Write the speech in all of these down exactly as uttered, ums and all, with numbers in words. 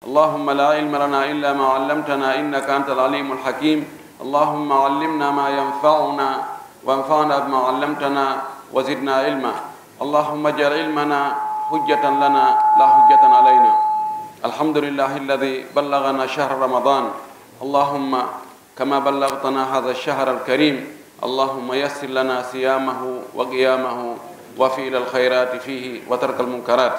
اللهم لا علم لنا إلا ما علمتنا إنك أنت العليم الحكيم اللهم علمنا ما ينفعنا وانفعنا بما علمتنا وزدنا علما اللهم اجعل علمنا حجة لنا لا حجة علينا الحمد لله الذي بلغنا شهر رمضان اللهم كما بلغتنا هذا الشهر الكريم اللهم يسر لنا صيامه وقيامه وفعل الخيرات فيه وترك المنكرات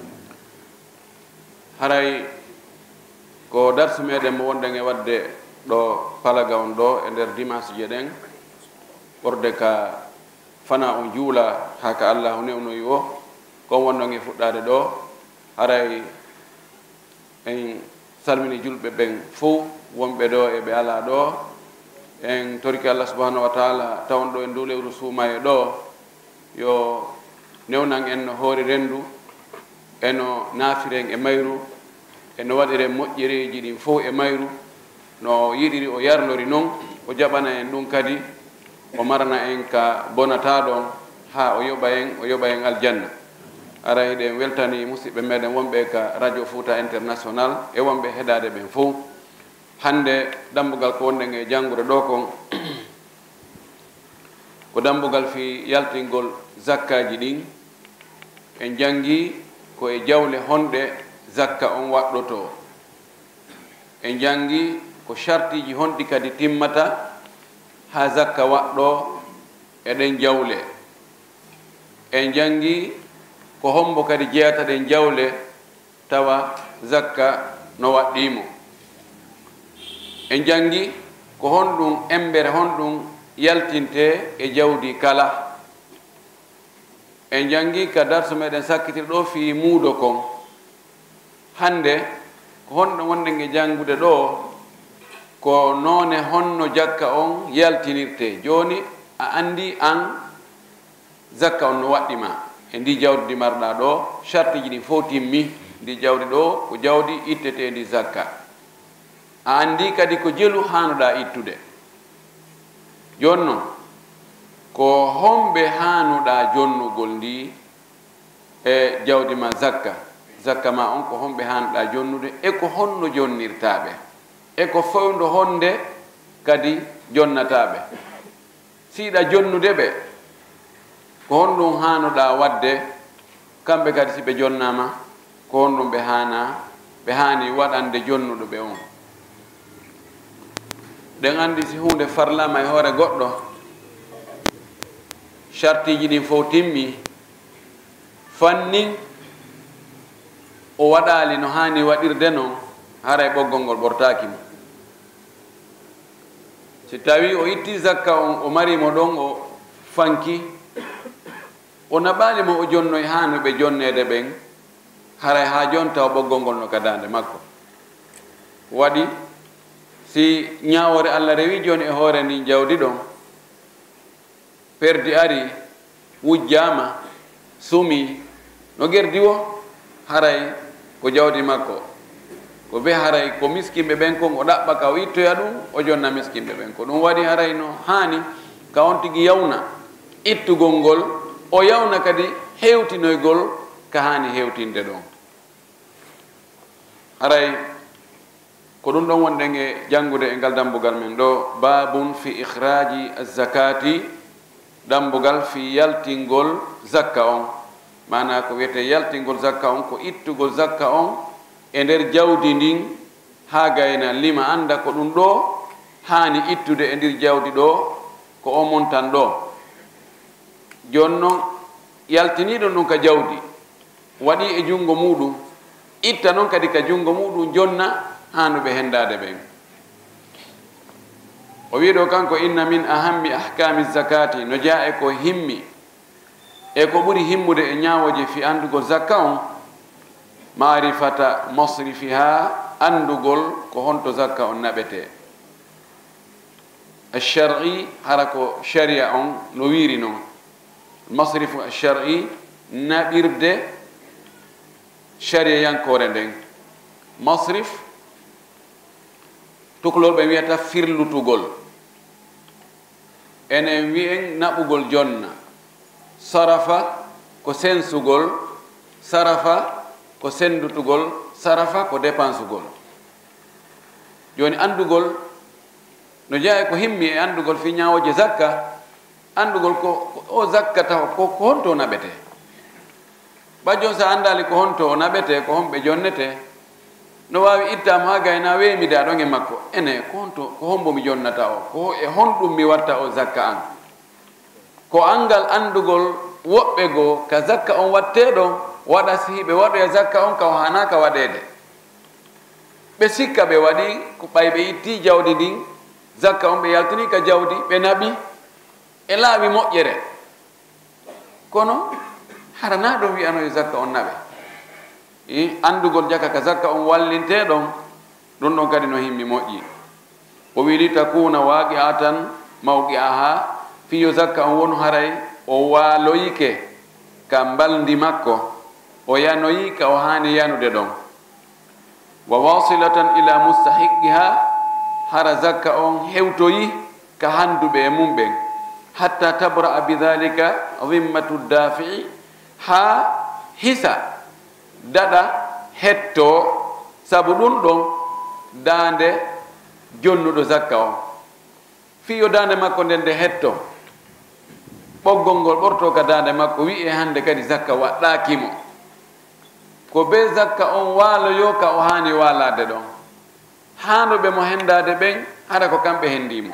haray ko darsu meɗen mo wonɗen e wadde ɗo palaga on ɗo e nder dimanche je ɗen ɓorde ka fana on juula ha ka Allah newnoyi o kon wonɗon e fuɗɗade ɗo haray en salmini julɓe ɓen fof wonɓe ɗo e ɓe ala ɗo en toriki Allah subhanahu wa taala tawon ɗo en dow lewru suumaye ɗo yo newnan en no hoori rendu eno naafiren e mayru eno waɗire moƴƴereji ɗin fof e mayru no yiɗiri o yarlori noon o jaɓana en ɗum kadi o marana en ka bonata ɗon ha o yoɓa en o yoɓa en aljanna ara hiɗen weltani musidɓe meɗen wonɓe ka radio Fouta international e wonɓe heɗade ɓen fof hande dambugal ko wonɗen e janggude ɗo kon ko dambugal fi yaltingol zakkaji ɗin en jangi ko e jawle honɗe zakka on waɗɗoto en jangi ko shartiji honɗi kadi timmata ha zakka waɗɗo eɗen jawle en jangi ko hombo kadi jeyata ɗen jawle tawa zakka no waɗɗimo en jangi ko honɗum embere honɗum yaltinte e jawdi kala en jangi ka darso meɗen sakkitir ɗo fi muudo kon hande ko honɗo wonɗen e jangude ɗo ko noone honno jakka on yaltinirte joni a andi an zakka on no waɗɗima e ndi jawdi ndi marɗa ɗo chartiji ɗi fof timmi ndi jawdi ɗo ko jawdi ittetendi zakka a andi kadi ko jelu hanuɗa ittude joni noon ko homɓe hanuɗa jonnugol ndi e jawdi ma zakka zakka ma on ko homɓe hanuɗa jonnude e ko honno jonnirtaɓe e ko fewndo honde kadi jonnataɓe siɗa jonnude ɓe ko honɗum hanuɗa wadde kamɓe kadi si ɓe jonnama ko honɗum ɓe hana ɓe hani waɗande jonnuɗo ɓe on ɗen andi si hunde farlama e hoore goɗɗo chartiji ɗin fof timmi fannin o waɗali no hani waɗirde noon haray ɓoggol ngol ɓortaki mo si tawi o itti zakka on o marimo ɗon o fanki o naɓalimo o jonnoy hanuɓe jonnede ɓen haray ha jonta o ɓoggol ngol no kadande makko waɗi si ñawore Allah rewi joni e hoore ndin jawdi ɗon perdi ari wujjama sumi no gerdi wo haray ko jawdi makko ko be haray ko miskimɓe ɓen kon o ɗaɓɓa ka o ittoya ɗum o jonna miskimɓe ɓen ko ɗum waɗi haray no hani ka on tigui yawna ittugol ngol o yawna kadi hewtinoygol ka hani hewtinde ɗon haray ko ɗum ɗon wonɗen e jangude e ngal dambugal men ɗo babun fi ikhraji azakati dambugal fi yaltingol zakka on mana ko wiyete yaltingol zakka on ko ittugol zakka on e nder jawdi ndin ha gayna lima anda ko ɗum ɗo hani ittude e ndir jawdi ɗo ko o montan ɗo joni noon yaltiniɗo ɗum ka jawdi waɗi e jungo muɗum itta noon kadi ka jungo muɗum jonna hanuɓe hendade ɓen o wi ɗo kanko inna min ahammi ahkami zakati no jaa e ko himmi e ko ɓuri himmude e ñawoje fi andugol zakka on marifata masrifiha andugol ko honto zakka on naɓete alshar'i hara ko sharia on no wiiri noon masrifu alshar'i naɓirde sharia yankore nden masrif tukulol ɓe wiyata firlutugol enen wiyen naɓugol jonna sarafa ko sensugol sarafa ko sendutugol sarafa ko dépense gol joni andugol no jeeya ko himmi e andugol fi ñawoje zakka andugol ko o zakka taw ko ko honto naɓete ɓajon sa andali ko honto o naɓete ko homɓe jonnete no wawi ittam ha gayna weemide aɗon e makko ene ko honto ko hombo mi jonnata o ko e honɗum mi watta o zakka an ko angal andugol woɓɓe goo ka zakka on watteɗon waɗa sihiɓe waɗoya zakka on ka o hanaka waɗede ɓe sikka ɓe waɗi ko ɓay ɓe itti jawdi ndin zakka on ɓe yaltini ka jawdi ɓe naɓi e laaɓi moƴƴere kono harana ɗum wiyanoyo zakka on naɓe i andugol jaka ka zakka on wallinteɗon ɗum ɗon kadi no himmi moƴƴi o wili takuna waaqi a tan mawqi a ha fiyo zakka on wonu haray o waaloyike ka mbaldi makko o yanoyika o hani yanude ɗon wa wasilatan ila mustahiqiha hara zakka on hewtoyi ka handuɓe e mum ɓen hatta tabra bidhalika dhimmatu dafi'i ha hisa daɗa hetto sabu ɗum ɗon dande jonnuɗo zakka on fiyo dande makko nden nde hetto ɓoggol ngol ɓorto ka dande makko wi'e hande kadi zakka waɗɗakimo ko be zakka on waaloyo ka o hani walade ɗon hanuɓe mo hendade ɓen hara ko kamɓe hendimo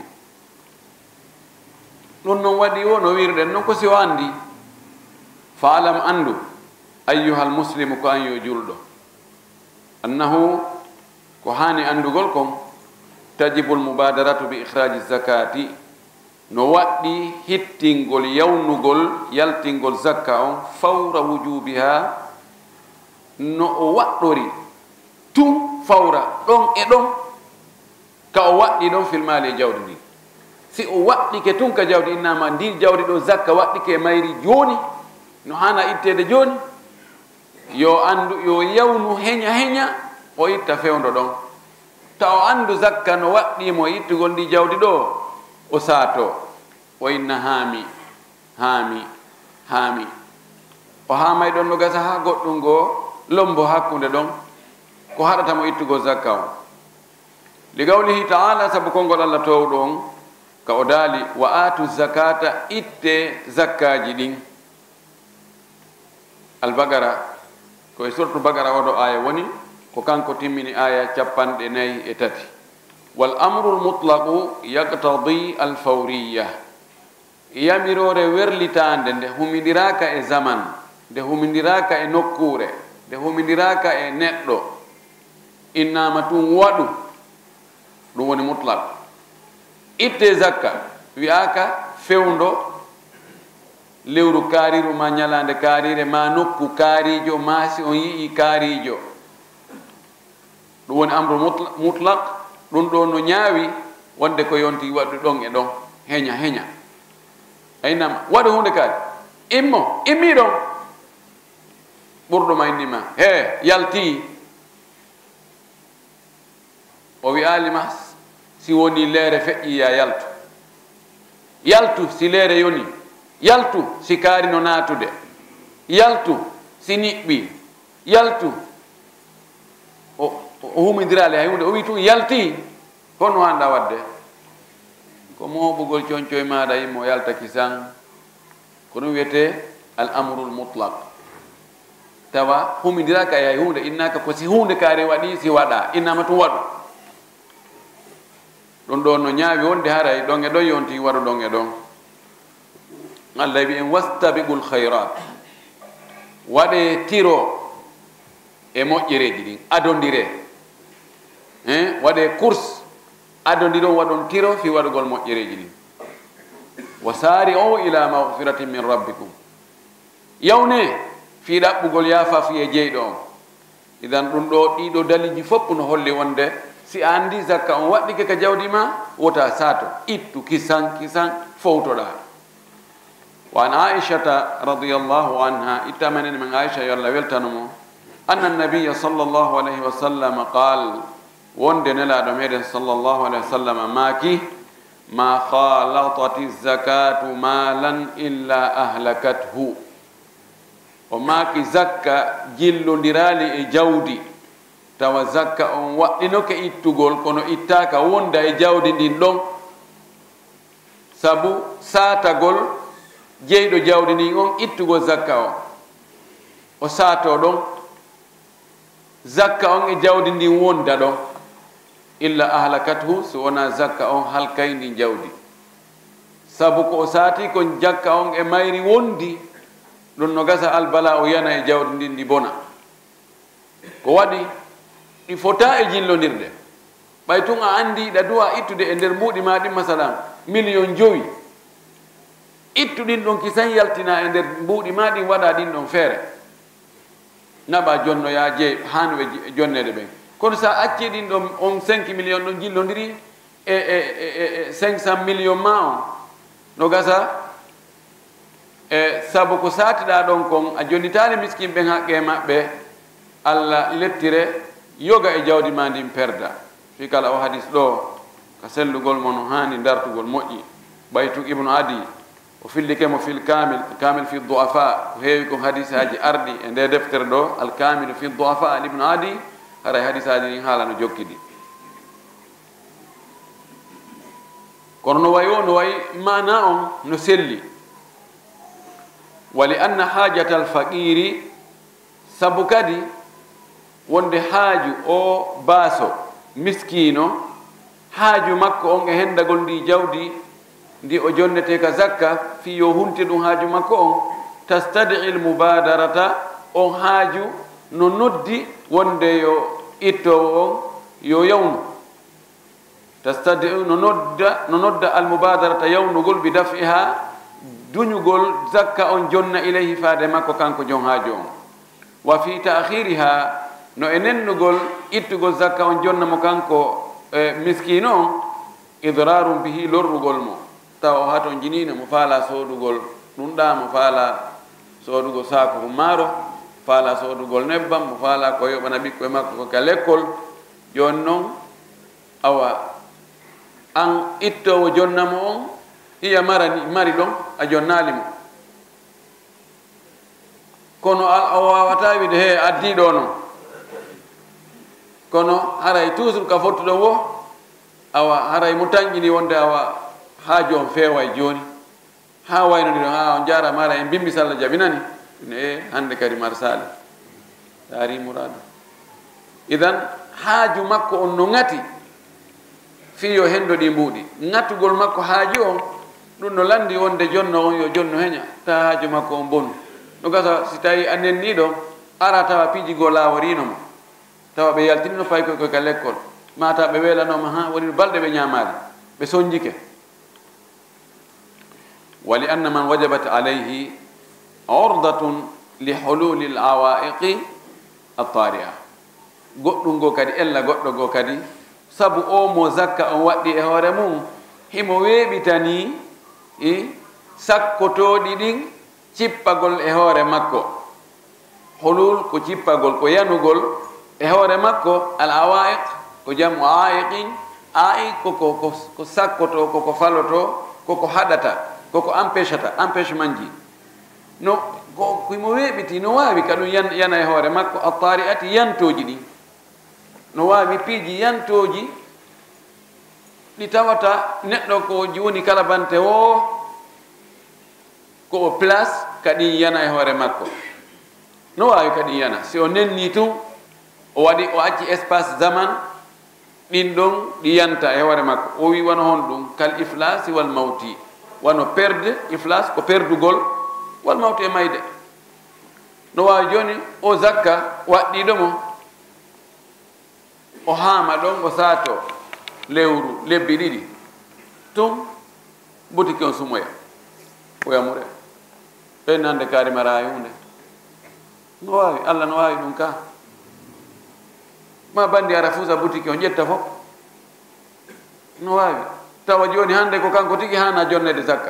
ɗum noon waɗi o no wirɗen noon ko si o andi fa alam andu ayyuhal muslimu ko an yo julɗo annahu ko hani andugol kon tajibul mubadaratu bi ikhraji zakati no waɗɗi hittingol yawnugol yaltingol zakka on fawra wujubiha no o waɗɗori tun fawra ɗon e ɗon ka o waɗɗi ɗon filmali e jawdi ndi si o waɗɗike tun ka jawdi innama ndi jawdi ɗo zakka waɗɗike mayri joni no hana ittede joni yo andu yo yawnu heña heña o itta fewndo ɗon ta o andu zakka no waɗɗimo ittugol ndi jawdi ɗo o saato o inna haami haami haami o haamay ɗon no gasa ha goɗɗum goo lombo hakkunde ɗon ko haɗatamo ittugo zakka o li gawlihi taala sabu konngol allah towɗo on ka o daali wa atu zakata itte zakkaji ɗin albagara koye surtu bagara oɗo aya woni ko kanko timmini aya capanɗe nayi e tati wal amru lmutlaqu yaqtadi alfawriya yamirore werlitande nde humidiraka e zaman nde humidiraka e nokkure nde humidiraka e neɗɗo innama tun waɗu ɗum woni mutlaq itte zakka wiyaka fewndo lewru kaariru ma ñalande kaarire ma nokku kaarijo ma si on yii kaarijo ɗum woni amru mutlaq ɗum ɗo no ñaawi wonde ko yonti waɗu ɗon e ɗon heña heña aynama waɗu hunde kaari immo immi ɗon ɓurɗo ma indima he yalti o wi'alima si woni leere feƴƴi ya yaltu yaltu si leere yoni yaltu si kaari no naatude yaltu si niɓɓi yaltu o humidirali hay hunde o wi tun yalti hono handa wadde ko moɓugol coñcoye maɗa yimmo yaltaki san ko ɗum wiyete al amrul mutlaq tawa humidiraka e hay hunde innaka ko si hunde kaari waɗi si waɗa innama tun waɗu ɗum ɗo no ñaawi wonde haray ɗon e ɗon yonti waɗu ɗon e ɗon allah wi en wastabiqul khayrat waɗe tiro e moƴƴereji ɗin adondire e waɗe course adondiron waɗon tiro fi waɗugol moƴƴereji ɗin wa saari o ila magfiratin min rabbikum yawne fi ɗaɓɓugol yaafa fi e jeyɗo on idan ɗum ɗo ɗiɗo daliji fopp no holli wonde si a andi zakka on waɗɗike ka jawdi ma wota saato ittu kisan kisan fowtoɗa wa an aishata radiallahu anha ittamanene men aicha yo allah weltanomo anna nabiya sallllahu alayhi wa sallam qal wonde nelaɗo meɗen sallllahu alayhi wa sallam maaki ma khalatati zakatu malan illa ahlakathu o maaki zakka jillondirali e jawdi tawa zakka on waɗɗinoke ittugol kono ittaka wonda e jawdi ndin ɗon sabu satagol jeyɗo jawdi ndin on ittugol zakka on o saato ɗon zakka on e jawdi ndin wonda ɗon illa ahlakathu so wona zakka on halkay ndin jawdi sabu ko o saati kon jakka on e mayri wondi ɗum no gasa albala o yana e jawdi ndin ndi bona ko waɗi ɗi fota e jillondirde ɓay tun a andi ɗa duwa ittude e nder mbuuɗi ma ɗin masalan million jowi ittuɗin ɗon kisan yaltina e nder mbuuɗi ma ɗin waɗa ɗin ɗon feere naɓa jonnoya jeey hano ɓe jonnede ɓen kono sa acci ɗin ɗon on cinq million ɗon jillodiri e e cinq cent million ma on no gasa e sabu ko saatiɗa ɗon kon a jonnitani miskin ɓen haqqe maɓɓe allah lettire yoga e jawdi ma ndin perda fi kala o hadis ɗo ka sellugol mo no hani dartugol moƴƴi ɓaytu ibnu adi o fillike mo fil kamil kamil fi duafa ko heewi ko hadis haji arɗi e nde deftere ɗo al kamilu fi duafa al ibnu adi haray hadis aji ɗin haala no jokkiɗi kono no wayi o no wayi mana on no selli wa li anna hajata al faqiri sabu kadi wonde haaju o baaso miskino haaju makko on e hendagol ndi jawdi ndi o jonnete ka zakka fi yo hunti ɗum haaju makko on tastadi il mubadarata on haaju no noddi wonde yo ittowo on yo yawnu tastadi no nodda no nodda al mubadarata yawnugol bi dafiha duñugol zakka on jonna ilayhi faade makko kanko jon haaju on wa fi ta'khiriha no e nennugol ittugol zakka on jonna mo kanko e miskino on idrarum bihi lorrugol mo taw o haton jinino mo faala soodugol ɗum ɗa mo faala soodugol saako ko maaro faala soodugol nebbam mo faala ko yoɓana ɓikkoye makko ko ka lekkol joni noon awa an ittowo jonnamo on iya marani mari ɗon a jonnalimo kono o wawata wiide he addiɗo noon kono haray toujours ka fottuɗon wo awa haray mo tanƴini wonde awa haaju on feeway jooni ha waynodiro ha on jarama ara en bimbi sallah jabinani ne e hande kadi mar saali taari mourado idan haaju makko on no ŋati fiyo hendo ɗi mbuuɗi ŋatugol makko haaju on ɗum no landi wonde jonno on yo jonno heña ta haaju makko on bonu no gasa si tawi a nenniɗo ara tawa piijigo laaworino mo tawa ɓe yaltinino pay koy koy ka l'école mata ɓe welanoma ha woni balɗe ɓe ñamali ɓe soñjike wa li anna man wajabat alayhi ordatun li hululi l awaiqi attari'a goɗɗum go kadi ella goɗɗo go kadi sabu o mo zakka on waɗɗi e hoore mum himo weeɓitani i sakkotoɗi ɗin cippagol e hoore makko hulul ko cippagol ko yanugol e hoore makko al awaiq ko jamu aiqin aiq koko ko sakkoto koko faloto koko haɗata koko empêchata empêchement ji no ko komo weeɓiti no wawi ka ɗum yan yana e hoore makko attari ati yantoji ɗin no wawi piiji yantoji ɗi tawata neɗɗo ko joni kala bante o ko o place kadi yana e hoore makko no wawi kadi yana si o nenni tun o waɗi o acci espace zaman ɗin ɗon ɗi yanta e hoore makko o wi wano hon ɗum kal iflasi wal mawti wano perde iflas ko perdugol wal mawti e mayde no wawi joni o zakka waɗɗiɗo mo o haama ɗon o saato lewru lebbi ɗiɗi tun boutique on sumoya o yamure ɓe nande kaari mara hunde no wawi allah no wawi ɗum ka ma bandi ara fuusa boutique o ƴetta fof no wawi tawa joni hande ko kanko tigi hana jonnede zakka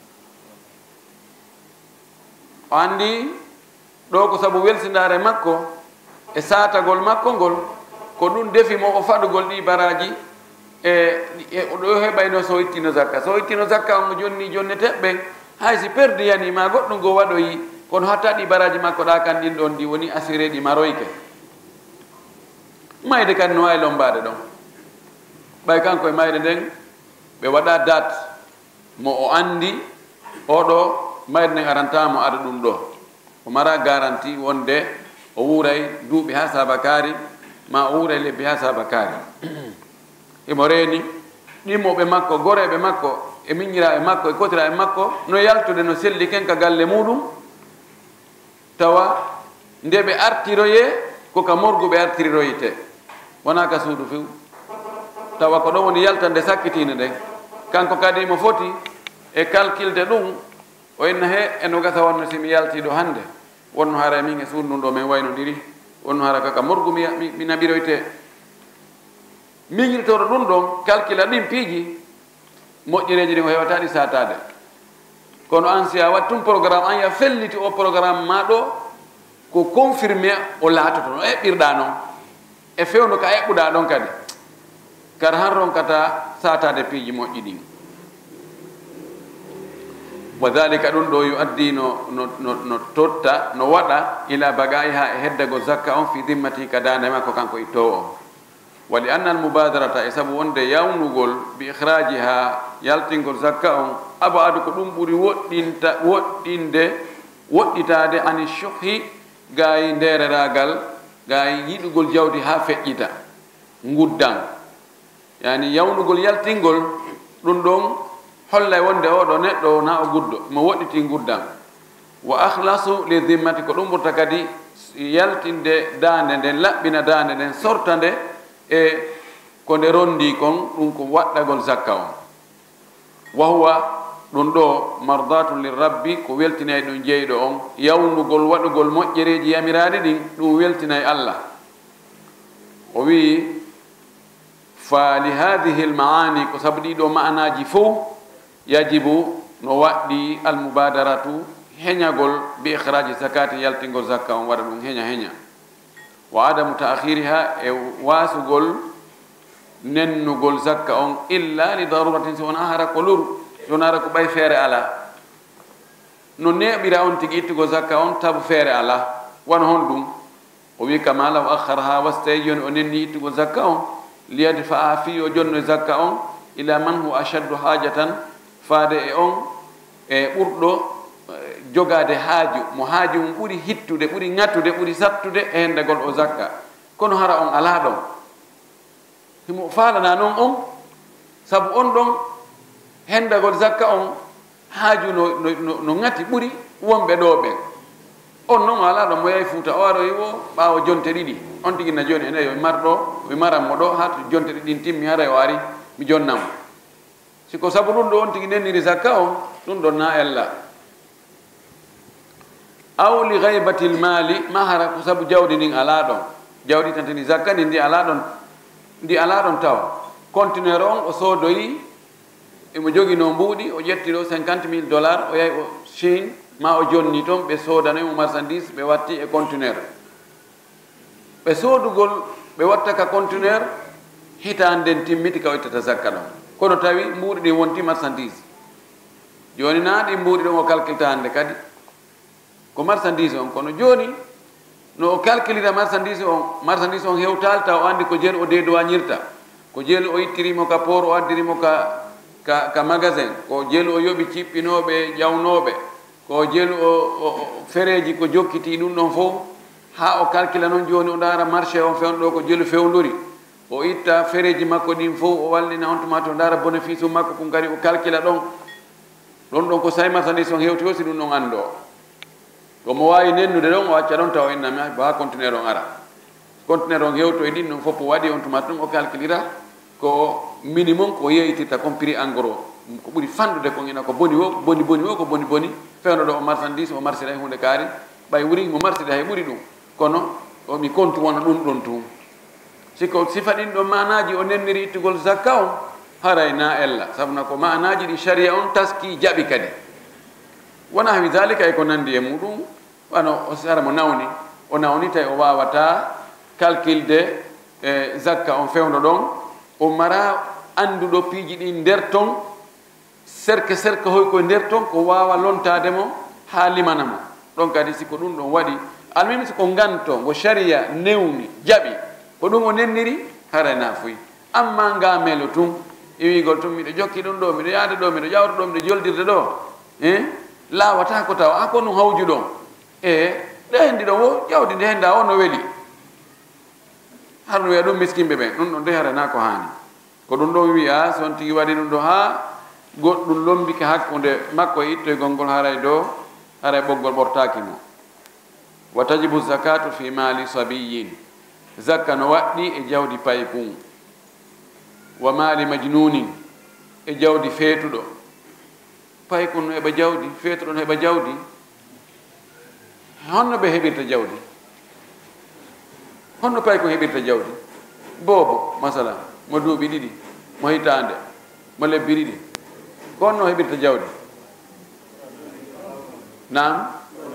o andi ɗo ko sabu welsindare makko e satagol makko ngol ko ɗum defimo o faɗugol ɗi baraji e ɗo heɓayno so ittino zakka so ittino zakka on mo jonni jonne teɓɓe hay si perdi yanima goɗɗum go waɗoyi kono hatta ɗi baraji makko ɗa kan ɗin ɗon ɗi woni assuré ɗi maroyke mayde kadi no wawi lombade ɗon ɓay kanko e mayde nden ɓe waɗa date mo o andi oɗo mayde nden arantamo ada ɗum ɗo o mara garanti wonde o wuuray duuɓi ha sabakari ma o wuuray lebbi ha sabakari imo reeni ɗimmoɓe makko goreɓe makko e miñiraɓe makko e kotiraɓe makko no yaltude no selli ken ka galle muɗum tawa nde ɓe artiroye koka morgu ɓe artiriroyte wona ka suudu few tawa ko ɗon woni yaltande sakkitine ɗen kanko kadi mo foti e calculde ɗum o inna he eno gasa wonno simi yaltiɗo hande wonno hara min e suudu ɗo min waynodiri wonno hara kaka morgu mi, mi, mi naɓiroyte miñirtoɗo ɗum ɗon calcula ɗin piiji moƴƴereji ɗin o hewataɗi satade kono an si a wat tum programme an ya felliti o programme ma ɗo ko confirmé o laatoto no eɓɓirɗa noon e fewno ka eɓɓuɗa ɗon kadi kar han ronkata satade piiji moƴƴi ɗin wa dhalika ɗum ɗo yuaddi no, no, no, no totta no waɗa ila bagayi ha e heddago zakka on fi dimmati ka dande makko kanko ittowo on wa li anna al mubadarata e saabu wonde yawnugol bi ihrajiha yaltingol zakka on abadu ko ɗum ɓuri woɗɗinta woɗɗinde woɗɗitade ani shuhi gayi ndereragal gayi yiɗugol jawdi ha feƴƴita nguddan yani yawnugol yaltingol ɗum ɗon hollay wonde oɗo neɗɗo na o guddo mo woɗɗiti nguddan wa akhlasu li dimmati ko ɗum ɓurta kadi yaltinde dande nden laɓɓina dande nden sorta nde e ko nde rondi kon ɗum ko waɗɗagol zakka on wa huwa ɗum ɗo mardatun lirabbi ko weltinayi ɗum jeyɗo on yawnugol waɗugol moƴƴereji yamiraɗi ɗin ɗum weltinayi Allah o wi fa li hadihi almaani ko sabu ɗiɗo ma'anaji fof yajibu no waɗɗi almubadaratu heñagol bi ihraji zakati yaltingol zakka on waɗa ɗum heña heña wa adamu ta'khiriha e wasugol nennugol zakka on illa li daruratin so wona hara ko luru yonara ko ɓay feere ala no neɓira on tigi ittugo zakka on tabu feere ala won hon ɗum o wi kama law akharaha wastay joni o nenni ittugo zakka on liyadfa'a fi o jonno zakka on ila man hu ashaddu hajatan faade e on e ɓurɗo jogade haaju mo haaju mum ɓuri hittude ɓuri ŋattude ɓuri sattude e hendegol o zakka kono hara on ala ɗon himo faalana noon on sabu on ɗon hendagol zakka on haaju no, no, no ŋati ɓuri wonɓe ɗo ɓen on noon ala ɗon mo yahi fuuta o aroyi o ɓaawo jonte ɗiɗi on tigi na joni enayi o marɗo o maranmo ɗo ha to jonte ɗiɗin timmi haray o ari mi jonnamo siko sabu ɗum ɗo on tigi nenniri zakka on ɗum ɗon na ella aw li gaybati lmali ma hara ko sabu jawdi ndin ala ɗon jawdi tantini zakka ndi ndi ala ɗon ndi ala ɗon tawa conteneur on o soodoyi emo jogino mbuuɗi o ƴettiɗo cinquante mille dollars o yahi o Chine ma o jonni toon ɓe soodanoymo marchandise ɓe watti e conteneur ɓe soodugol ɓe watta ka conteneur hitande nden timmiti ka o ittata zakka ɗon kono tawi mbuuɗi ɗi wonti marchandise joni na ɗi mbuuɗi ɗon o calculta hande kadi ko marchandise on kono joni no o calculira marchandise on marchandise on hewtalta o andi ko jeeri o deedowañirta ko jeeri o ittirimo ka port o addirimo ka ka, ka magasin ko jeeri o yoɓi cippinoɓe ƴawnoɓe ko jeeri o, o, o fereji ko jokkiti ɗum ɗon fof ha o calcula noon joni o ndaara marché on fewno ɗo ko jeeri fewndori o itta fereji makko ɗin fof o wallina on tuma to ndaara bénéfice um makko kum kadi o calcula ɗon ɗon ɗon ko sayi marchandise on hewti aussi ɗum ɗon anndo to mo wawi nennude ɗon o acca ɗon taw innami ha conteneur on ara conteneur on hewto e ɗin ɗon fof o waɗi on tuma ɗum o calculira ko minimum ko yeyitirta comme prix en gros ko ɓuri fandude ko ina ko boni o boni boni o ko boni boni fewno ɗo o marchandise o marchira e hunde kaari ɓay wuri mo marchide hay ɓuri ɗum kono omi compte wona ɗum ɗon tum siko sifa ɗin ɗon manaji o nenniri ittugol zakka on haray na ella sabuna ko manaji ɗi sharia on taski jaɓi kadi wona hawi dalika e ko nandi e muɗum wano o sara mo nawni o nawni tawi o wawata calculde e zakka on fewno ɗon o mara anduɗo piiji ɗi nder ton serke serke hoy koye nder ton ko wawa lontade mo ha limana mo ɗon kadi siko ɗum ɗon waɗi almimi siko ganto ngo sharia newni jaɓi ko ɗum o nenniri hara nafuyi. Amma ngamelo tum iwigol tum miɗo jokki ɗum ɗo miɗo yaade ɗo miɗo ƴawta ɗo miɗo joldirde ɗo e lawata ko taw a ko ɗum hawju ɗon e ɗe hendi ɗon o ƴawdi nde henda o no weeli har ɗum wiya ɗum miskimɓe ɓen ɗum ɗon de harana ko hani ko ɗum ɗon wiya so on tigi waɗi ɗum ɗo ha goɗɗum lombike hakkude makko e ittoygol ngol haray dow haray ɓoggol ɓortaki mo. Wa tajibu zakatu fi mali sabiyin, zakka no waɗɗi e jawdi paykun. Wa mali majnunin, e jawdi feetuɗo. Paykun no heɓa jawdi, feetuɗo no heɓa jawdi. Honno ɓe heɓirta jawdi? Honno paykun heɓirta jawdi? Boobo masala mo duuɓi ɗiɗi mo hitande mo lebbi ɗiɗi ko honno heɓirta jawdi? Nam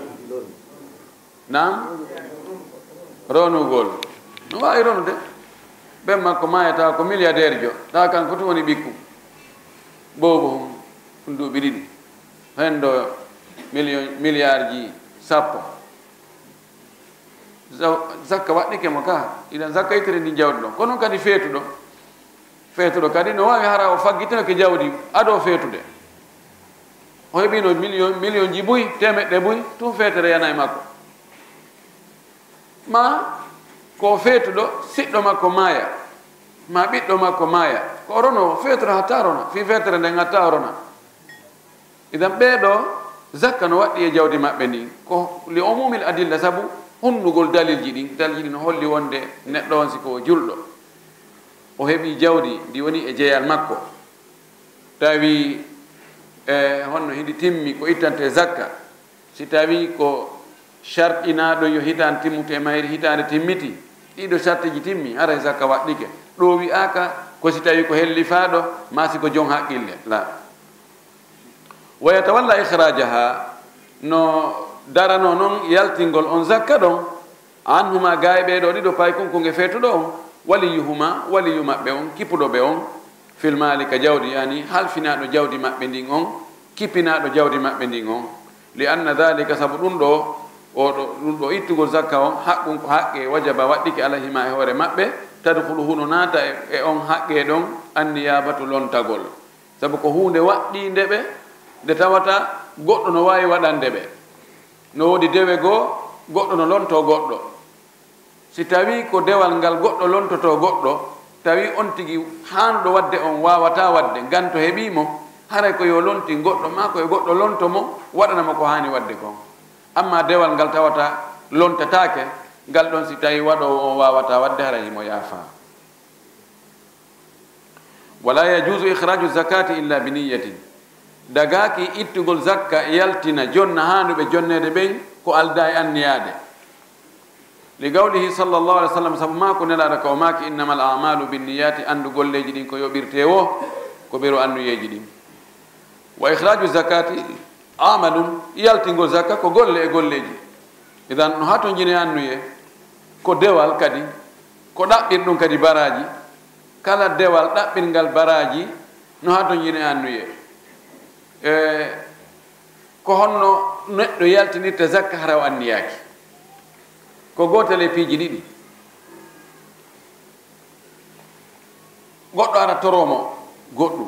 nam ronugol no wawi ronude ɓen makko mayata ko milliardaire jo ta kanko tun woni ɓikku boobo ɗum duuɓi ɗiɗi hendo million milliard ji sappo zakka waɗɗike mo ka iɗan zakka itere ndi jawdi ɗon kono kadi feetuɗo feetuɗo kadi no wawi hara o faggitino ke jawdi aɗo feetude o heɓino million million ji buy temeɗɗe buy tun feetere yana e makko ma ko feetuɗo siɗɗo makko maaya ma ɓiɗɗo makko maaya ko rono feetuɗo hatta rona fi feetere nden hatta rona idan ɓeeɗo zakka no waɗɗi e jawdi maɓɓe ndin ko li umumil adilla sabu hunnugol dalilji ɗin dalilji ɗi no holli wonde neɗɗo on siko o julɗo o heɓi jawdi ndi woni e jeyal makko tawi e honno hiɗi timmi ko ittante zakka si tawi ko sharɗinaɗo yo hitande timmute mayri hitande timmiti ɗiɗo sartiji timmi ara zakka waɗɗike ɗo wi'aka ko si tawi ko hellifaɗo ma siko jon haqqille la wa yatawalla ihrajaha no darano noon yaltingol on zakka ɗon anhuma gaye ɓeɗo ɗiɗo pay konkonge feetuɗo on waliyuhuma waliyu maɓɓe on kippuɗo ɓe on fil mali ka jawdi yani halfinaɗo jawdi maɓɓe ndin on kippinaɗo jawdi maɓɓe ndin on li anna dhalika sabu ɗum ɗo oɗo ɗum ɗo ittugol zakka on haqqum ko haqqe wajaba waɗɗike alayhima e hoore maɓɓe tadkhulu huno naata e on haqqe ɗon anniyabatu lontagol sabu ko hunde waɗɗinde ɓe nde tawata goɗɗo no wawi waɗande ɓe no woodi dewe goo goɗɗo no lonto goɗɗo si tawi ko dewal ngal goɗɗo lontoto goɗɗo tawi on tigi hanuɗo wadde on wawata wadde ngan to heɓimo haray ko yo lonti goɗɗo ma ko e goɗɗo lonto mo waɗanamo ko hani wadde kon amma dewal ngal tawata lontatake ngal ɗon si tawi waɗowo on wawata wadde haray himo yaafa wala yajuzu ikhraju zakati illa bi niyatin dagaki ittugol zakka yaltina jonna hanuɓe jonnede ɓen ko alda e anniyade li gawlihi sallallahu alaihi wasallam sabu ma ko nelaɗa ka o maki innamal a'malu binniyati andu golleji ɗin ko yoɓirte wo ko ɓeero annuyeji ɗin wa ikhraju zakati amalum yaltingol zakka ko golle e golleji idan no hato jine annuye ko dewal kadi ko ɗaɓɓir ɗum kadi baraji kala dewal ɗaɓɓirngal baraji no hato jine annuye e ko honno neɗɗo yaltinirta zakka hara o anniyaki ko gotel e piiji ɗiɗi goɗɗo ara toromo goɗɗum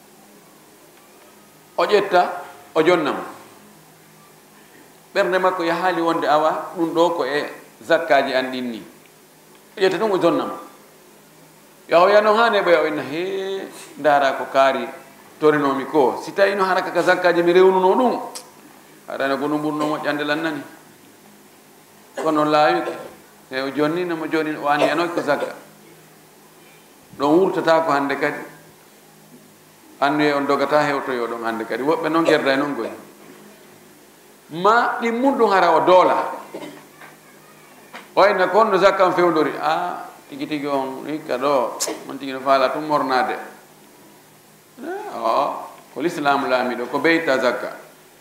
o ƴetta o jonnamo ɓernde makko yahaali wonde awa ɗum ɗo ko e zakkaji an ɗin ni o ƴetta ɗum o jonnamo yahoya noon hani ɓoya o inna he ndara ko kaari torinomi ko si tawi no haraka ka zakkaji mi rewnuno ɗum aɗane ko ɗum ɓurno moƴƴande lan nani kono laawike e o jonni nomo joni o anniyanoki ko zakka ɗon wurtata ko hannde kadi annuye on dogata hewtoyo ɗon hannde kadi woɓɓe noon gerda e noon goyi ma ɗimmum ɗum hara o doola o inna ko honno zakka on fewdori a tigi tigi on hikka ɗo on tigi no faala tum mornade o ko l'islamu laamiɗo ko beyta zakka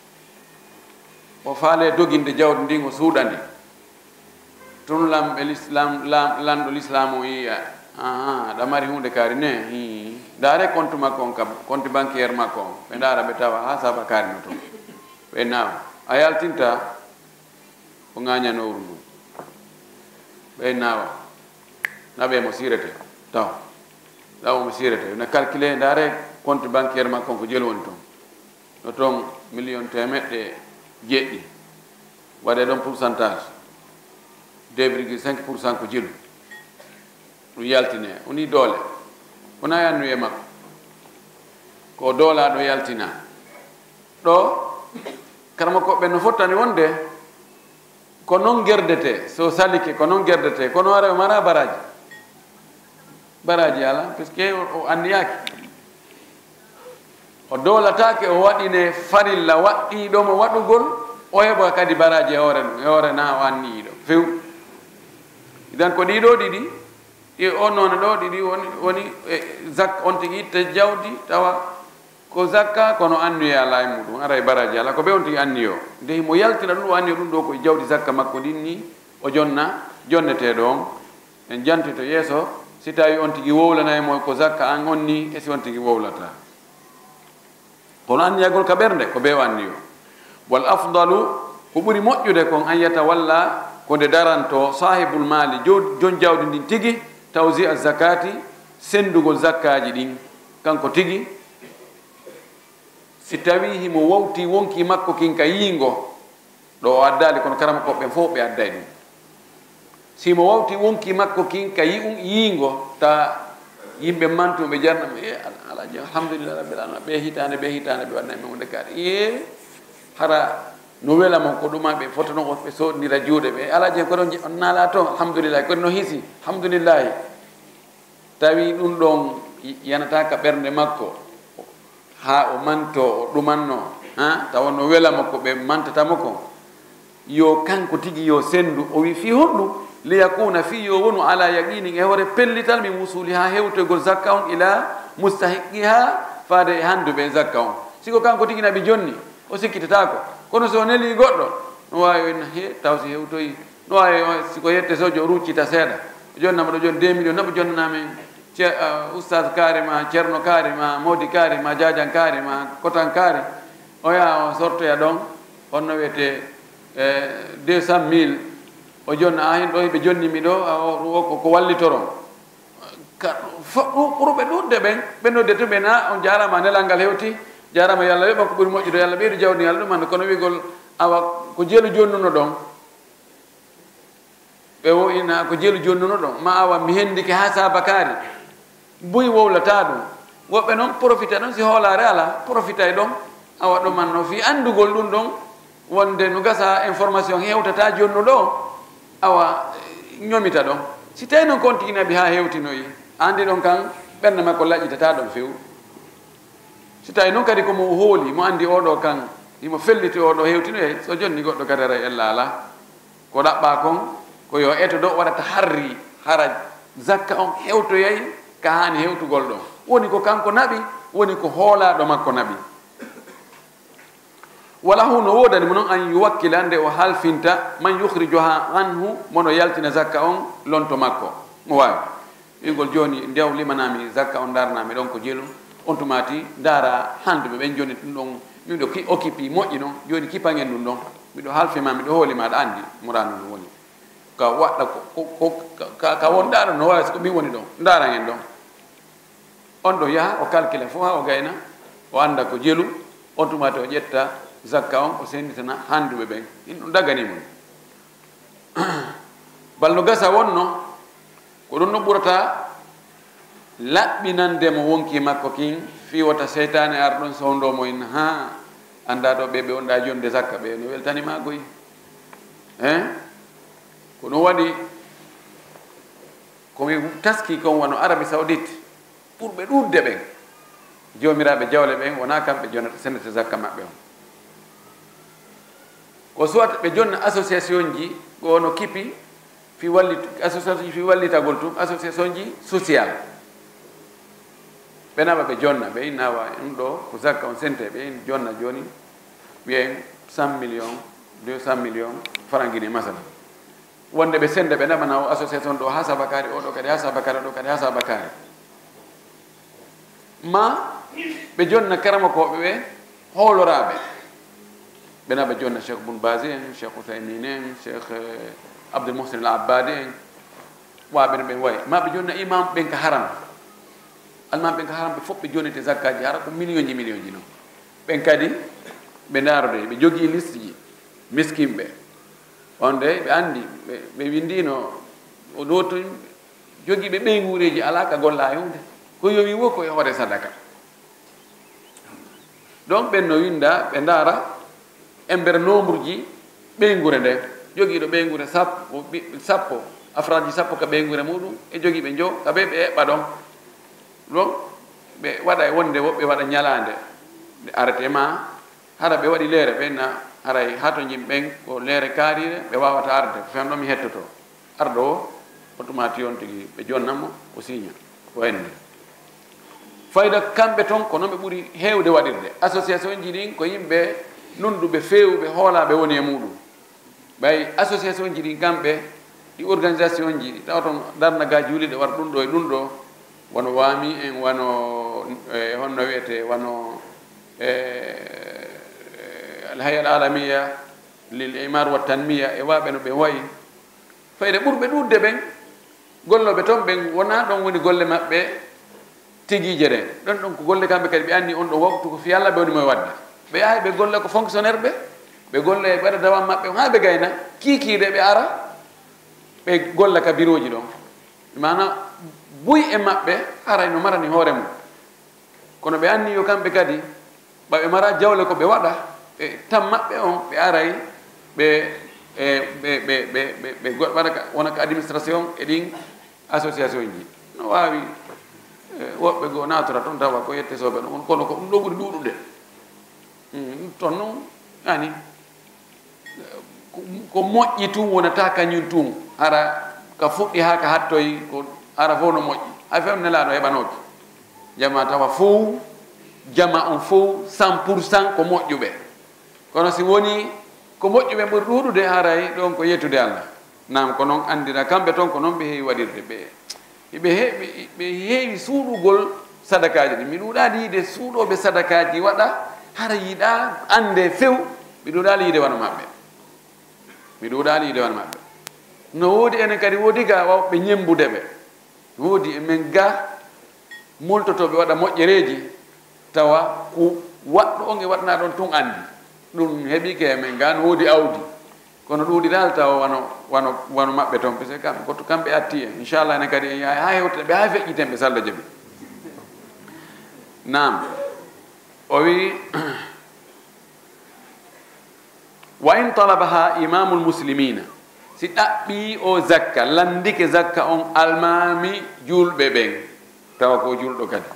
o faale doginde jawdi ndin o suuɗandi tun lamɓe l'islam lanɗo l'islamu yiya aha aɗa mari hunde kaari ne hi ndaare compte makko on kam compte bancaire makko on ɓe ndaara ɓe tawa ha saba kaari no toon ɓe naawa a yaltinta ko ŋañanowru ndu ɓe naawa naɓe mo sirete taw lawo mo sirete ne calculé ndare compte bancaire makko ko jelu woni toon no toon million temeɗɗe jeeɗɗi waɗe ɗon pourcentage deux virgule cinq pour cent ko jelu ɗum yaltine woni doole wona yannu e makko ko doolaɗo yaltina ɗo karama koɓe no fottani wonde ko noon gerdete so salike ko noon gerdete kono ara mara baraji baraji ala puisque o andiyaki o doolatake o waɗine farilla waɗɗiɗomo waɗugol o heɓa kadi baraji e hoore ɗum e hoore na o anniyiɗo few idan ko ɗiɗo ɗiɗi e o noon ɗo ɗiɗi woni woni zak on tigi itta jawdi tawa ko zakka kono anniye ala e muɗum ara e baraji ala ko ɓe on tigi anniyo nde mo yaltina ɗum o anniyo ɗum ɗo koye jawdi zakka makko ɗin ni o jonna jonneteɗo on en janti to yeeso si tawi on tigi wowlana e mo ko zakka an on ni e si on tigi wowlata kono anniyagol ka ɓernde ko ɓe o anniyo wal afdalu ko ɓuri moƴƴude kon an yata walla ko nde daranto sahibul mali jon jawdi ndin tigi tawsi a zakati sendugol zakkaji ɗin kanko tigi si tawi himo wowti wonki makko kin ka yiingo ɗo o addali kono karama koɓɓen fof ɓe adday ɗum simo wowti wonki makko kin ka yiingo ta yimɓe mantu ɓe jarnam e alaji alhamdulillah rabbil alamin ɓe hitande ɓe hitande ɓe waɗnay men wonde kaari e hara no welamo ko ɗuma ɓe fotono ko ɓe sodnira juuɗe ɓe alaji ko ɗon on naala to alhamdulillah kono no hiisi alhamdulillahi tawi ɗum ɗon yanata ka ɓernde makko ha o manto o ɗumanno ha tawa no welamo ko ɓe mantatamo ko yo kanko tigi yo sendu o wi fi honɗum liyakuna fi yo wonu ala yaqini e hoore pellital min wusuli ha hewtoygol zakka on ila mustahiqiha faade e handuɓe e zakka on siko kanko tigi naɓi jonni o sikkitatako kono so neli goɗɗo no wawi na he taw si hewtoyi no wawi siko yette sojo o ruccita seeɗa jonnama ɗo joni deux millions naɓo jonnanamen oustad kaari ma ceerno kaari ma modi kaari ma diadian kaari ma kotan kaari o yaha o sortoya ɗon honno wiyete deux cent mille o jonna a hen ɗo ɓe jonnimi ɗo ko wallitoron ɓurɓe ɗuɗde ɓen ɓe noddete ɓe na on jarama nelal ngal hewti jarama yo allah weɓa ko ɓuuri moƴƴude yo allah ɓeydu jawdi ngal ɗumande kono wigol awa ko jeelu jonnuno ɗon ɓe wo ina ko jeelu jonnuno ɗon ma awa mi hendike ha sabakari buy wowlata ɗum woɓɓe noon profita ɗon si hoolare ala profita e ɗon awa ɗuman no fi andugol ɗum ɗon wonde no gasa information hewtata jonnu ɗo awa ñomita ɗon si tawi noon kon tiginaɓe ha hewtinoyi andi ɗon kan ɓernde makko laƴƴitata ɗon few si tawi noon kadi komo hooli mo andi oɗo kan imo felliti oɗo hewtinoye so jonni goɗɗo kadi ara ella ala ko ɗaɓɓa kon ko yo eto ɗo waɗata harri hara zakka on hewtoyayi ka hani hewtugol ɗon woni ko kanko naɓi woni ko hoolaɗo makko naɓi wala hu no wodani mo noon an yuwakkila nde o halfinta man yukhrijuha anhu mono yaltina zakka on lonto makko mo wawi wigol joni ndew limanami zakka on darnami ɗon ko jelu on tumati dara handuɓe ɓen joni ɗum ɗon miɗo occupi moƴƴi noon joni kipagen ɗum ɗon miɗo halfima miɗo hoolimaɗa andi murano ɗum woni ka waɗɗa ka won ɗaɗo no wawi siko min woni ɗon daran en ɗon on ɗo yaha o calcule fof ha o gayna o anda ko jelu on tumati o ƴetta zakka on o senditana handuɓe ɓen in ɗum daganimon balno gasa wonno ko ɗum no ɓurata laɓɓinandemo wonki makko kin fiwata seytane ar ɗon sowdomo in ha anda ɗo ɓe ɓe wonɗa jonde zakka ɓe no weltanima goyi e ko ɗum waɗi komi taski kon wano Arabie Saoudite ɓurɓe ɗudde ɓen jomiraɓe jawle ɓen wona kamɓe jonata sendata zakka maɓɓe on ko soit ɓe jonna association ji gono kipi fi wallit association ji fi wallitagol tum association ji social ɓe naɓa ɓe jonna ɓe in nawa ɗum ɗo ko zakka on sente ɓe in jonna joni ɓiyen cent millions deux cent millions franc guiné masala wonde ɓe sende ɓe naɓana o association ɗo ha sabakari oɗo kadi ha sabakari oɗo kadi ha sabakari ma ɓe jonna karama koɓe ɓe hooloraɓe ɓe naɓa jonna cheikh boun basi en cheikh ousaymin en cheikh abdoul mohsin al abbadi en waɓe ɓen wayi maɓe jonna imam ɓen ka haram almam ɓen ka haram ɓe fof ɓe jonete zakkaji hara ko million ji million ji noon ɓen kadi ɓe darode ɓe jogui liste ji miskinɓe on de ɓe andi ɓe windino o ɗo to jogui ɓe ɓey guureji ala ka golla e hunde ko yowi wo koye hoore sadaka donc ɓen no winda ɓe daara e nder nombre ji ɓeygure nde jogiiɗo ɓeygure sappo sappo afrade ji sappo ka ɓeygure muɗum e jogii ɓe jo kaɓe ɓe eɓɓa ɗon donc ɓe waɗa e wonde woɓɓe waɗa ñalande ɓe arrêté ma hara ɓe waɗi leere ɓenna haray hato jim ɓen ko leere kaarire ɓe wawata arde ko fen ɗon mi hettoto arɗo o automati on tigi ɓe jonnamo o signa o enndi fayda kamɓe toon ko noon ɓe ɓuri heewde waɗirde association ji ɗin ko yimɓe nunduɓe feewɓe hoolaɓe woni e muɗum ɓay association ji ɗin kamɓe ɗi organisation ji ɗi tawa toon darnagaji wuliɗe wara ɗum ɗo e ɗum ɗo wono waami en wano e honno wiyete wano e alhaya al alamiya lil imar wa tanmiya e waɓe no ɓe wayi fayde ɓurɓe ɗudde ɓen golloɓe toon ɓen wona ɗon woni golle maɓɓe tigije ɗen ɗon ɗon ko golle kamɓe kadi ɓe anndi on ɗo waktu ko fi Allah ɓe woni moye wadde ɓe yaha ɓe golle ko fonctionnaire ɓe ɓe golle ɓe waɗa dawan maɓɓe ha ɓe gayna kiikiide ɓe ara ɓe golla ka bureau ji ɗon mana buy e maɓɓe aray no marani hoore mum kono ɓe anni yo kamɓe kadi ɓaɓe mara jawle ko ɓe waɗa ɓe tan maɓɓe on ɓe aray ɓe e ɓe ɓe ɓe ɓe waɗa wona ko administration e ɗin association ji no wawi woɓɓe goo natora toon tawa ko yette soɓe ɗon kono ko ɗum ɗo ɓuri ɗuɗude toon noon ani ko moƴƴi tun wonata kañum tun ara ka fuɗɗi ha ka hattoyi ko ara fof no moƴƴi hay few nelaɗo heɓanoke jama tawa fof jama on fof cent pour cent ko moƴƴuɓe kono si woni ko moƴƴuɓe ɓuri ɗuɗude haray ɗon ko yettude Allah nam ko noon andira kamɓe toon ko noon ɓe heewi waɗirde ɓe ɓe heewi ɓe heewi suuɗugol sadakaji ɗi mi ɗuuɗaali yiide suuɗoɓe sadakaji waɗa hara yiiɗa ande few mi ɗuuɗaali yiide wano maɓɓe mi ɗuuɗaali yiide wano maɓɓe no woodi enen kadi woodi ga wawɓe ñembude ɓe woodi emen ga multotoɓe waɗa moƴƴereji tawa ko waɗɗo on e waɗana ɗon tun andi ɗum heɓike emen ga no woodi awdi kono ɗuuɗiral tawa wano wano wano maɓɓe toon parce que kamɓe koto kamɓe atti en inchallah ene kadi en yaha ha hewtata ɓe ha feƴƴiten ɓe sallah jaɓi nam o wi wa in talabaha imamul muslimina si ɗaɓɓi o zakka landike zakka on almami julɓe ɓen tawa ko julɗo kadi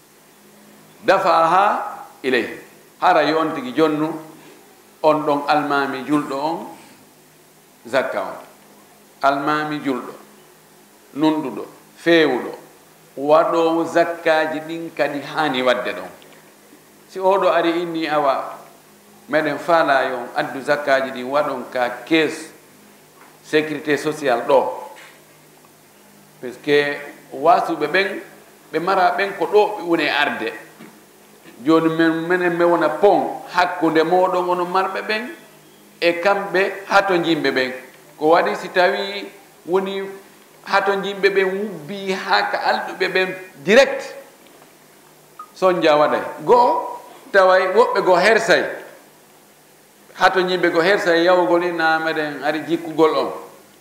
dafaha ileyhi hara yon tigi jonnu on ɗon almami julɗo on zakka on almami julɗo nunduɗo feewuɗo waɗowo zakkaji ɗin kadi hani wadde ɗon si oɗo ari inni awa meɗen faala yon addu zakkaji ɗin waɗon ka caisse sécurité sociale ɗo par ce que wasuɓe ɓen ɓe mara ɓen ko ɗo ɓe woni arde joni men menen me wona pont hakkude moɗon ono marɓe ɓen e kamɓe hato jimɓe ɓen ko waɗi si tawi woni hato jimɓe ɓen wubbi ha ka alɗuɓe ɓen direct sonja waɗay goo taway woɓɓe goo hersay hato jimɓe goo hersay yawgol ina meɗen ari jikkugol on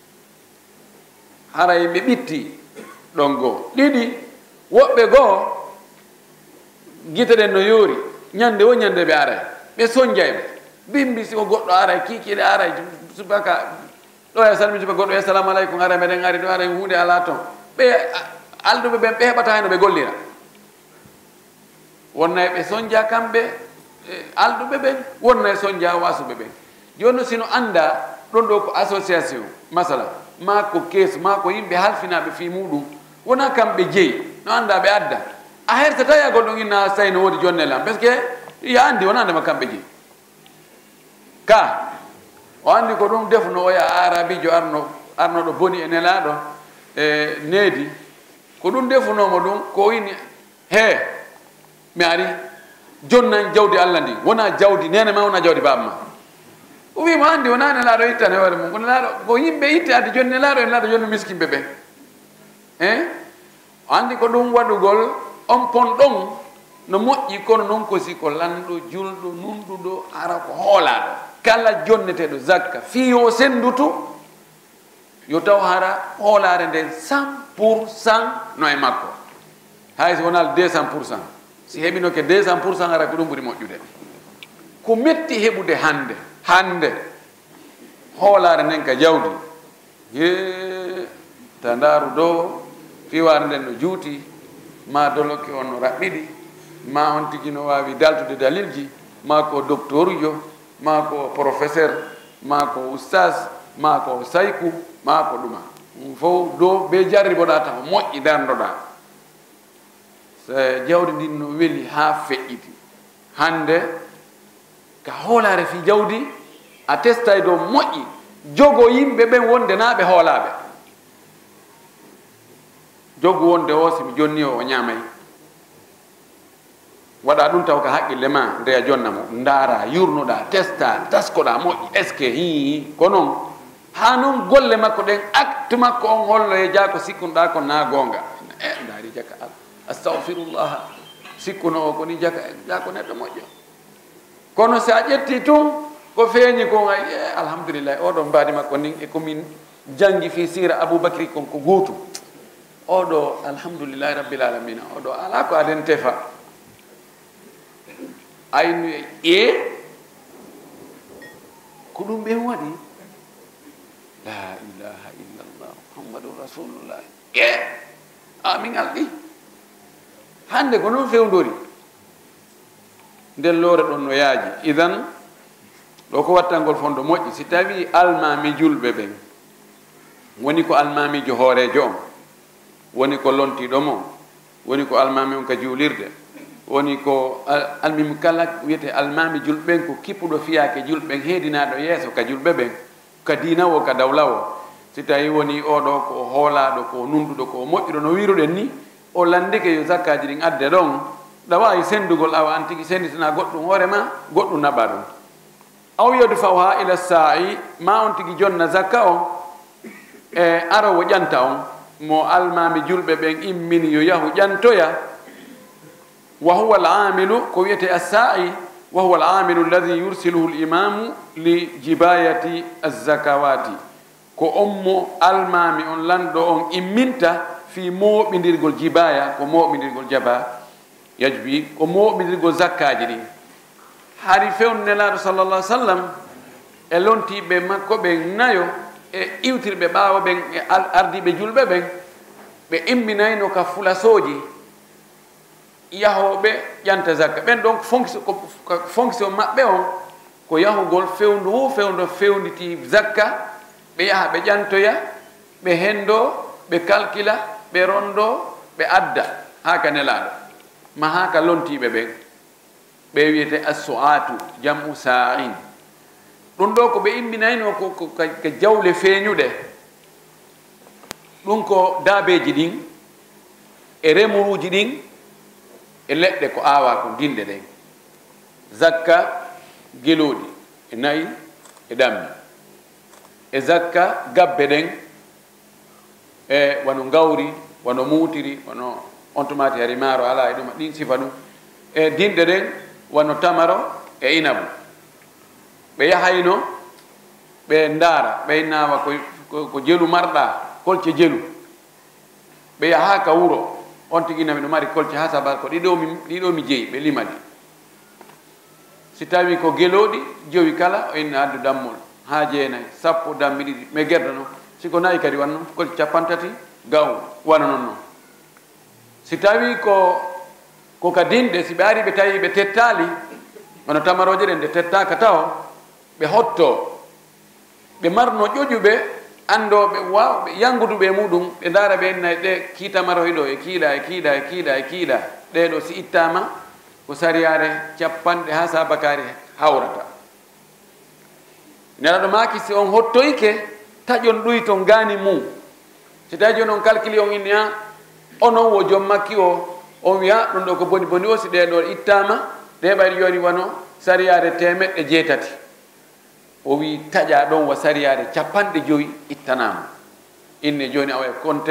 haray ɓe ɓitti ɗon goo ɗiɗi woɓɓe goo gite ɗen no yoori ñande wo ñande ɓe aray ɓe sonjay ɓe bimbi si ko goɗɗo aray kikiɗe aray subaka ɗo e salmi suba goɗɗo assalamu aleykum ara meɗen ari ɗo aray hunde ala toon ɓe alduɓe ɓen ɓe heɓata heno ɓe gollira wonnay ɓe sonja kamɓe alduɓe ɓen wonnay sonja wasuɓe ɓen joni sino anda ɗon ɗo ko association masala ma ko kees ma ko yimɓe halfinaɓe fi muɗum wona kamɓe jeeyi no anda ɓe adda a hersata yagol ɗon inna tawi no woodi jonne lam par ce que ya andi wona ndema kamɓe jeeyi ka o andi ko ɗum defuno oya arabijo arno arnoɗo boni e nelaɗo e needi ko ɗum defunomo ɗum ko wini he mi ari jonnan jawdi Allah ndi wona jawdi nene ma wona jawdi baba ma o wima andi wona nelaɗo ittane hoore mum ko nelaɗo ko yimɓe itte adde joni nelaɗo e nelaɗo joni miskimɓe ɓen eh andi ko ɗum waɗugol on pon ɗon no moƴƴi kono noon kosi ko lanɗo julɗo nunɗuɗo ara ko hoolaɗo kala jonneteɗo zakka fii o sendutu yo taw hara hoolare nden cent pour cent no e makko hay so wonal deux cent pour cent si heɓinoke deux cent pour cent ara ko ɗum ɓuri moƴƴude ko metti heɓude hande hande hoolare nden ka jawdi ye ta ndaaru dow fiware nden no juuti ma doloke on no raɓɓiɗi ma on tigi no wawi daltude dalilji ma ko docteur ujo ma ko professeur ma ko oustas ma ko sayku ma ko ɗuma ɗum fof dow be jarriboɗa taw moƴƴi dardoɗa so jawdi ndin no weeli ha feƴƴiti hande ka hoolare fi jawdi a testay dow moƴƴi jogo yimɓe ɓen wonde na ɓe hoolaɓe jogo wonde o simi jonni o o ñamay waɗa ɗum taw ka haqqille ma ndeya jonna mo ndaara yurnoɗa testa taskoɗa moƴƴi est ce que hi ko noon ha noon golle makko ɗen acte makko on hollo e jaa ko sikkunoɗa ko na gonga e ndaari jaka al astahfirullah sikkuno o koni jaka jaa ko neɗɗo moƴƴo kono si a ƴetti tun ko feeñi ko ay e alhamdulillah oɗo mbaadi makko nin e komin jangi fi sira aboubacry kon ko gootu oɗo alhamdulillahi rabbil alamina oɗo ala ko aden tefa aynu e ko ɗum ɓen waɗi la ilaha illallah muhammadun rasulullah e amin alɗi hande ko noon fewndori nden loore ɗon no yaaji idan ɗo ko wattangol fondo moƴƴi si tawi almami julɓe ɓen woni ko almamijo hoorejo on woni ko lontiɗo mon woni ko almami on ka juulirde woni ko almimi kala wiyete almami julɓen ko kippuɗo fiyake julɓen heedinaɗo yeeso ka julɓe ɓen ka dinawo ka dawlawo si tawi woni oɗo ko hoolaɗo ko nunduɗo ko moƴƴuɗo no wiruɗen ni o landike yo zakkaji ɗin adde ɗon ɗa wawi sendugol awa an tigui senditana goɗɗum hoorema goɗɗum naɓa ɗum aw yodfaw ha ila sa'i ma on tigui jonna zakka on e arowo ƴanta on mo almami julɓe ɓen immini yo yahu ƴantoya wa huwa alamilu ko wiyete as-sa'i wa huwa alamilu alladhi yursiluhu al-imamu li jibayati az-zakawati ko ommo almami on lanɗo on imminta fi moɓidirgol jibaya ko moɓidirgol jaba yajbi ko moɓidirgol zakkaji ɗin hari fewnu nelaɗo sallallah sallam e lontiɓe makko ɓen nayo e iwtirɓe ɓaawo ɓen e ardiɓe julɓe ɓen ɓe imminayno ka fulasoji yahoɓe ƴanta zakka ɓen ɗon fonction maɓɓe on ko yahugol fewndu hu fewndu fewnditi zakka ɓe yaha ɓe ƴantoya ɓe hendo ɓe calcula ɓe rondo ɓe adda ha ka nelaɗo ma ha ka lontiɓe ɓen ɓe wiyete as-su'atu jam'u sa'in ɗum ɗo ko ɓe imminayno ko ka jawle feeñuɗe ɗum ko daabeji ɗin e remuruji ɗin e leɗɗe ko aawa ko dinɗe ɗen zakka geloɗi e nayi e ɗammi e zakka gabbe ɗen e wano gawri wano muutiri wano on tomati hari maaro ala e ɗuma ɗin sifa ɗum e dinɗe ɗen wano tamaro e inabu ɓe yahayno ɓe ndaara ɓe nawa ko ko jelu marɗa kolce jelu ɓe yaha ka wuro on tigi nami no mari kolce ha saba ko ɗiɗo mi ɗiɗo mi jeeyi ɓe limadi si tawi ko geloɗi jowi kala o inna addu dammol ha jeenayi sappo dammi ɗiɗi mais guerda noon siko nayi kadi wanno kolce capantati gaw wana noon noon si tawi ko ko ka dinɗe si ɓe ari ɓe tawi ɓe tettali wono tamaroje ɗen nde tettaka taw ɓe hotto ɓe marno ƴoƴuɓe andoɓe wawɓe yanguduɓe muɗum ɓe ndaara ɓe nayi ɗe kiitamaroy ɗo e kiiɗa e kiiɗa e kiiɗa e kiiɗa ɗeɗo si ittama ko sariyare capanɗe ha sabakari hawrata nelaɗo maki si on hottoyke taƴon ɗuy ton gani mum si tawi joni on calcule on inni a onon wo joom makki o on wiya ɗum ɗo ko boni boni o si ɗeɗo ittama ɗe ɓayɗi yoni wano sariyare temeɗɗe jeetati o wi taƴa ɗon wa sariyare capanɗe joyi ittanama inne joni awa e compte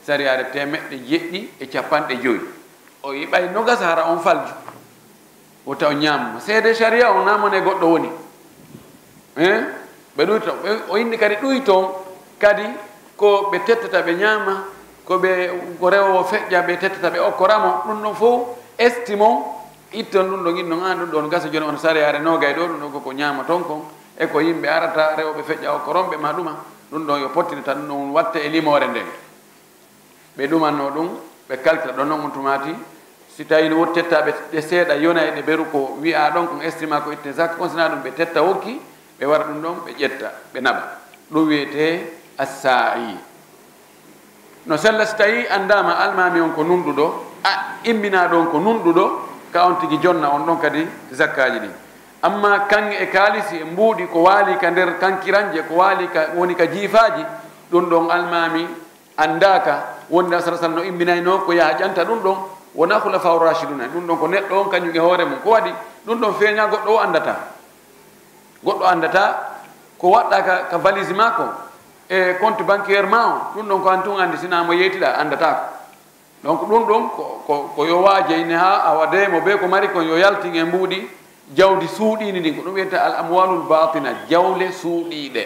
sariyaare temeɗɗe jeɗɗi e capanɗe joyi o wi ɓay nogas hara on falju o taw ñaamma seede sharia o namone goɗɗo woni e ɓe ɗuy to o indi kadi ɗuy toon kadi ko ɓe tettata ɓe ñaama ko ɓe ko rewowo feƴƴa ɓe tettata ɓe okkoramo ɗum ɗon fof estime o itton ɗum ɗon innon an ɗum ɗon gasa joni on sariyaare nogay ɗo ɗum ɗon koko ñaama toon kon e ko yimɓe arata rewɓe feƴƴa okkoronɓe ma ɗuma ɗum ɗon yo pottinita ɗum ɗon watte e limore nden ɓe ɗumanno ɗum ɓe kaltira ɗon noon on tumati si tawi no wot tettaɓe ɗe seeɗa yona e ɗe ɓeru ko wi'a ɗon kon estima ko itte sak on sina ɗum ɓe tetta hokki ɓe wara ɗum ɗon ɓe ƴetta ɓe naɓa ɗum wiyete assai no sella si tawi andama almami on ko nunɗuɗo a immina ɗon ko nunɗuɗo ka on tigui jonna on ɗon kadi zakkaji ɗi amma kanŋe e kaalisi e mbuuɗi ko waali ka nder kankiranje ko waali ka woni ka jiifaji ɗum ɗon almami andaka wonde sala sallam no imbinayno ko yaha ƴanta ɗum ɗon wona khulafa rashiduna ɗum ɗon ko neɗɗo on kañum e hoore mum ko waɗi ɗum ɗon feeña goɗɗo o andata goɗɗo andata ko waɗɗa ka, ka valise ma ko e compte bancaire ma o ɗum ɗon ko an tun andi sina mo yeytiɗa andata ko donc ɗum ɗon ko ko yo waajeyne ha a waɗemo be ko mari kon yo yaltin e mbuuɗi jawdi suuɗini ndin ko ɗum wiyete al amwalul batina jawle suuɗiɗe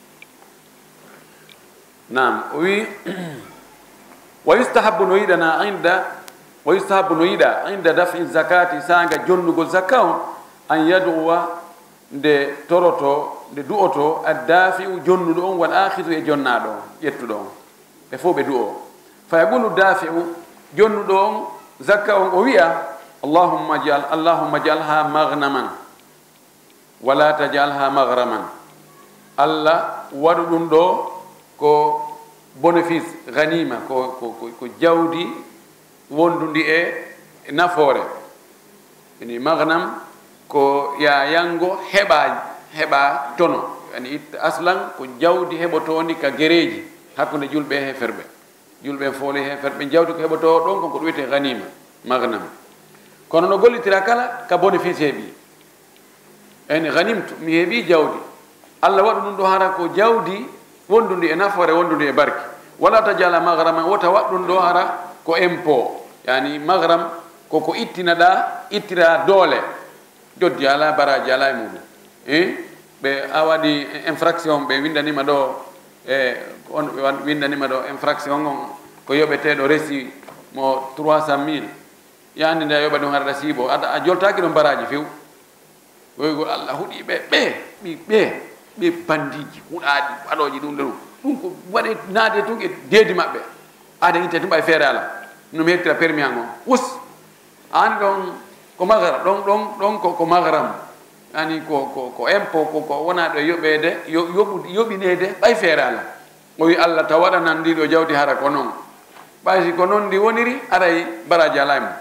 nam o wi wa yustahabu no yiɗana inda wa yustahabu no yiɗa inda dafi zakati saga jonnugol zakka on an yaduwa nde toroto nde du'oto addafi u jonnuɗo on wal akhidu e jonnaɗo on ƴettuɗo on ɓe fof ɓe du'o fa yaqulu dafi u jonnuɗo on zakka on o wiya allahumma jal allahumma jalha maghnaman wala tajalha maghraman allah waɗu ɗum ɗo ko bénéfice ganima ko ko ko jawdi wondundi e nafoore ini maghnam ko ya yango heɓa heɓa tono yani aslan ko jawdi heɓotodi ka gereji hakkude julɓe e heferɓe julɓe foole heferɓe jawdi ko heɓoto ɗon kon ko ɗum wiyete ganima maghnam kono no gollitira kala ka bénéfice heeɓi eni ganimtu mi heeɓi jawdi allah waɗu ɗum ɗo hara ko jawdi wondundi e nafoore wondundi e barki wala tajala maghraman wota waɗɗum ɗo hara ko impôt yani maghram koko ittina ɗa ittira doole joddi ala baraji ala e muɗum e ɓe a waɗi infraction ɓe windanima ɗo e on ɓe windanima ɗo infraction on ko yoɓeteɗo resi mo trois cent mille yande nde a yoɓa ɗum haɗaɗa siibo a joltaki ɗon baraji few woygol allah huuɗi ɓe ɓe ɓi ɓe ɓe bandiji huuɗaɗi waɗoji ɗum ɗe ɗum ɗum ko waɗe naade tun e deedi maɓɓe aade itte tum ɓay feere ala no mi hettira permis an on us ani ɗon ko magara ɗon ɗon ɗon ko magaram ani ko ko ko impôt ko ko wona ɗo yoɓede yoɓu yoɓinede ɓay feere ala o wi allah taw waɗanan ndiɗo jawdi hara ko noon ɓay si ko noon ndi woniri aray baraji ala e mum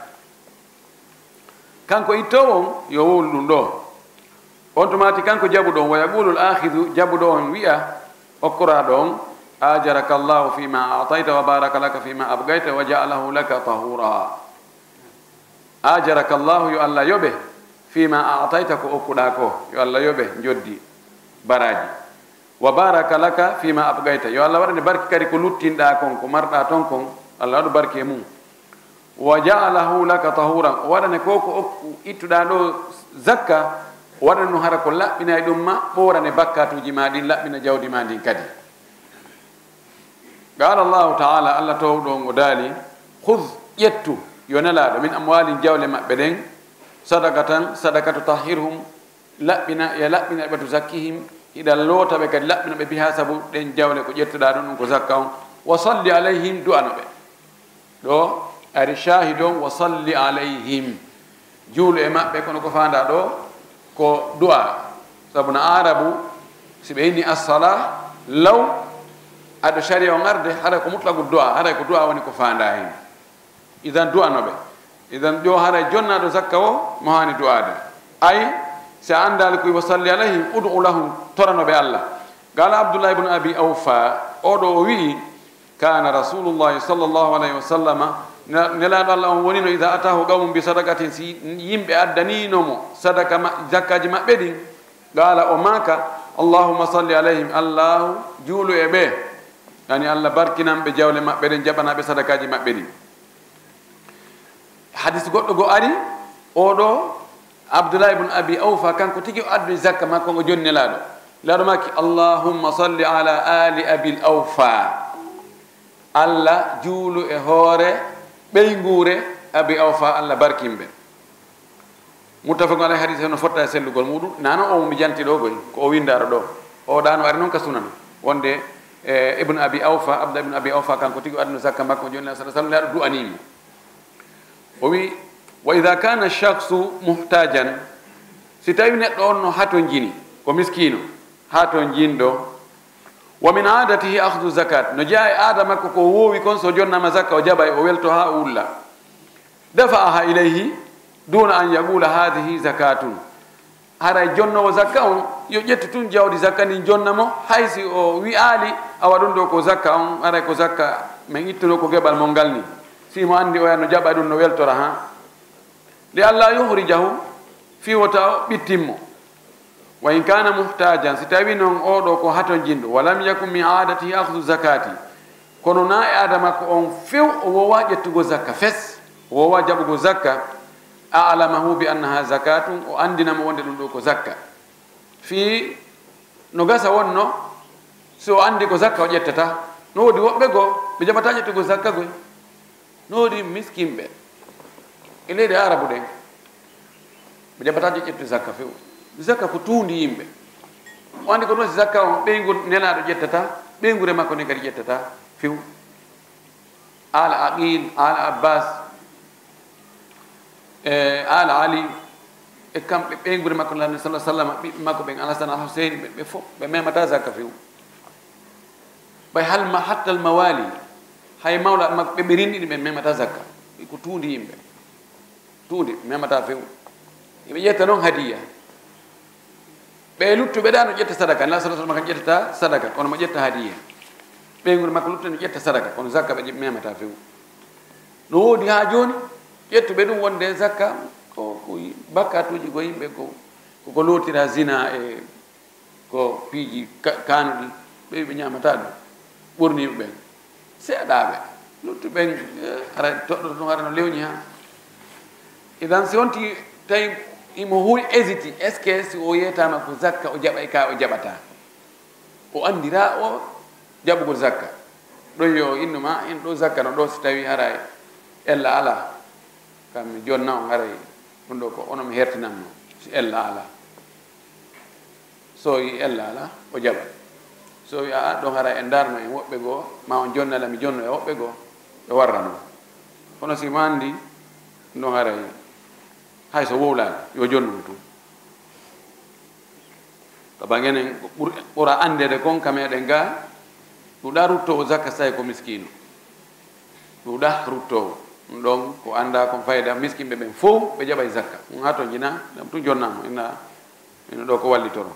kanko ittowo on yo wowlu ɗum ɗo on tumati kanko jaɓuɗo on wa yaqulul akhidu jaɓuɗo on wiya okkoraɗo on ajaraka llahu fima atayta wa baraka laka fima abgayta wa ja'alahu laka tahura ajaraka llahu yo allah yoɓe fima atayta ko okkuɗa ko yo allah yoɓe joddi baraji wa baraka laka fima abgayta yo allah waɗane barki kadi ko luttinɗa kon ko marɗa ton kon allah waɗu barki e mum wa ja'alahu laka tahuran o waɗane ko ko okku ittuɗa ɗo zakka o waɗane ɗum hara ko laɓɓina e ɗum ma ɓorane bakkatuji ma ɗin laɓɓina jawdi ma ndin kadi qala llahu taala allah towɗo ngo daali hud ƴettu yo nelaɗo min amwalin jawle maɓɓe ɗen sadaka tan sadaka to tahirhum laɓɓina ya laɓɓina ɓe to zakkihim hiɗa lootaɓe kadi laɓɓina ɓe biha saabu ɗen jawle ko ƴettuɗa ɗon ɗum ko zakka on wa salli alayhim du'ano ɓe ɗo ari shahid on wa salli alayhim juulu e maɓɓe kono ko fanda ɗo ko du'a sabu no arabu si ɓe inni assala law aɗo sharia on arde haɗa ko mutlagu du'a haɗa ko du'a woni ko fanda hen idan du'anoɓe idan ƴo haɗa jonnaɗo zakka o mo hani du'ade ay si a andali koy wa salli alayhim ud'u lahum toranoɓe allah qala abdoullah ibne abi awfa oɗo o wii kana rasulullahi sallllahu alayhi wa sallama nelaɗo allah on wonino ida atahu qawmum bi sadakatin si yimɓe addaninomo sadaka zakkaji maɓɓe ɗin qala o maka allahumma salli alayhim allahu juulu e ɓe yani Allah barkinamɓe jawle maɓɓe ɗen jaɓanaɓe sadakaji maɓɓe ɗi. hadis goɗɗo go ari oɗo Abdullah ibn Abi Awfa kanko tigi o addu zakka makko ngo jonni nelaɗo laɗo makki allahumma salli ala ali abil awfa Allah juulu e hoore ɓeygure abi awfa Allah barkimɓe muttafaqun alayhi hadis no fotta e sellugol muɗum nano o mi janti ɗo goy ko o windaro ɗo o ɗano ari noon ka sunana wonde e ibn abi awfa abdullah ibn abi awfa kanko tigi o addu zakka makko jonni sa sallam laɗo du'animo o wi wa ida kana shakhsu muhtajan si tawi neɗɗo on no hato jini ko miskino hato jinɗo wa min adatihi akhdu zakat no jaa e aada makko ko wowi kon so jonnama zakka o jaɓay o welto ha o ulla dafa'aha ilayhi duna an yaqula hadihi zakatun haray jonnowo zakka on yo ƴettu tun jawdi zakka ndi jonnamo haysi o wi'ali awa ɗum ɗo ko zakka on haray ko zakka min ittuno ko geɓal mo ngal ni simo andi o no jaɓa ɗum no weltora ha li allah yuhrijahu fi wota ɓittimmo wa in kana muhtajan si tawi noon oɗo ko haton jinɗo walam yakun min adatihi akhdu zakati kono na e aada makko on few o wowa ƴettugo zakka fes o wowa jaɓugo zakka a'lamahu bi annaha zakatun o andinamo wonde ɗum ɗo ko zakka fi no gasa wonno so andi ko zakka o ƴettata no wodi woɓɓe goo ɓe jaɓata ƴettugo zakka goy no wodi miskinɓe e leydi arabu ɗen ɓe jaɓata ƴettu zakka few zakka ko tuundi yimɓe o andi ko ɗon si zakka on ɓeygu nelaɗo ƴettata ɓeygure makko ne kadi ƴettata few ala aqil ala abbas e ala ali e kamɓe ɓeygure makko laami sa sallam ɓiɓɓe makko ɓen alasan al huseyni ɓe fof ɓe memata zakka few ɓay halma hattal mawali hay mawla makko ɓe ɓe rinɗiɗi ɓe memata zakka ko tuundi yimɓe tuundi memata few ɓe ƴetta noon hadiya ɓe luttuɓe ɗa no ƴetta sadaka la sa sallam kam ƴettata sadaka kono mo ƴetta hadiya ɓeygure makko lutta no ƴetta sadaka kono zakka ɓe memata few no woodi ha joni ƴettuɓe ɗum wonde zakka ko ko bakkatuji ko yimɓe ko koko lotira zina e ko piiji kanuɗi ɓe ɓe ñamata ɗum ɓurnima ɓen seeɗaɓe luttuɓen ara toɗɗoto ɗum ara no lewñi ha idan si wonti tawi imo huuli hésiti est ce que si o yeytama ko zakka o jaɓay ka o jaɓata o andira o jaɓugol zakka ɗon yo innuma in ɗo zakka no ɗo si tawi haray ella ala kam mi jonna on haray ɗum ɗo ko ono mi hertinanno si ella ala so yi ella ala o jaɓat so wi a ɗon haray e darno en woɓɓe goo ma on jonnala mi jonno e woɓɓe goo ɓe warrano kono si mandi ɗum haray hay so wowlani yo jonnumo tun to bangenen ɓura andede kon ka meɗen ga ɗuɗa ruttowo zakka sayi ko miskino ɗuɗa ruttowo ɗum ɗon ko anda kon fayda miskinɓe ɓen fof ɓe jaɓay zakka ɗum ha to jina ɗam tun jonnamo ina ina ɗo ko wallitoro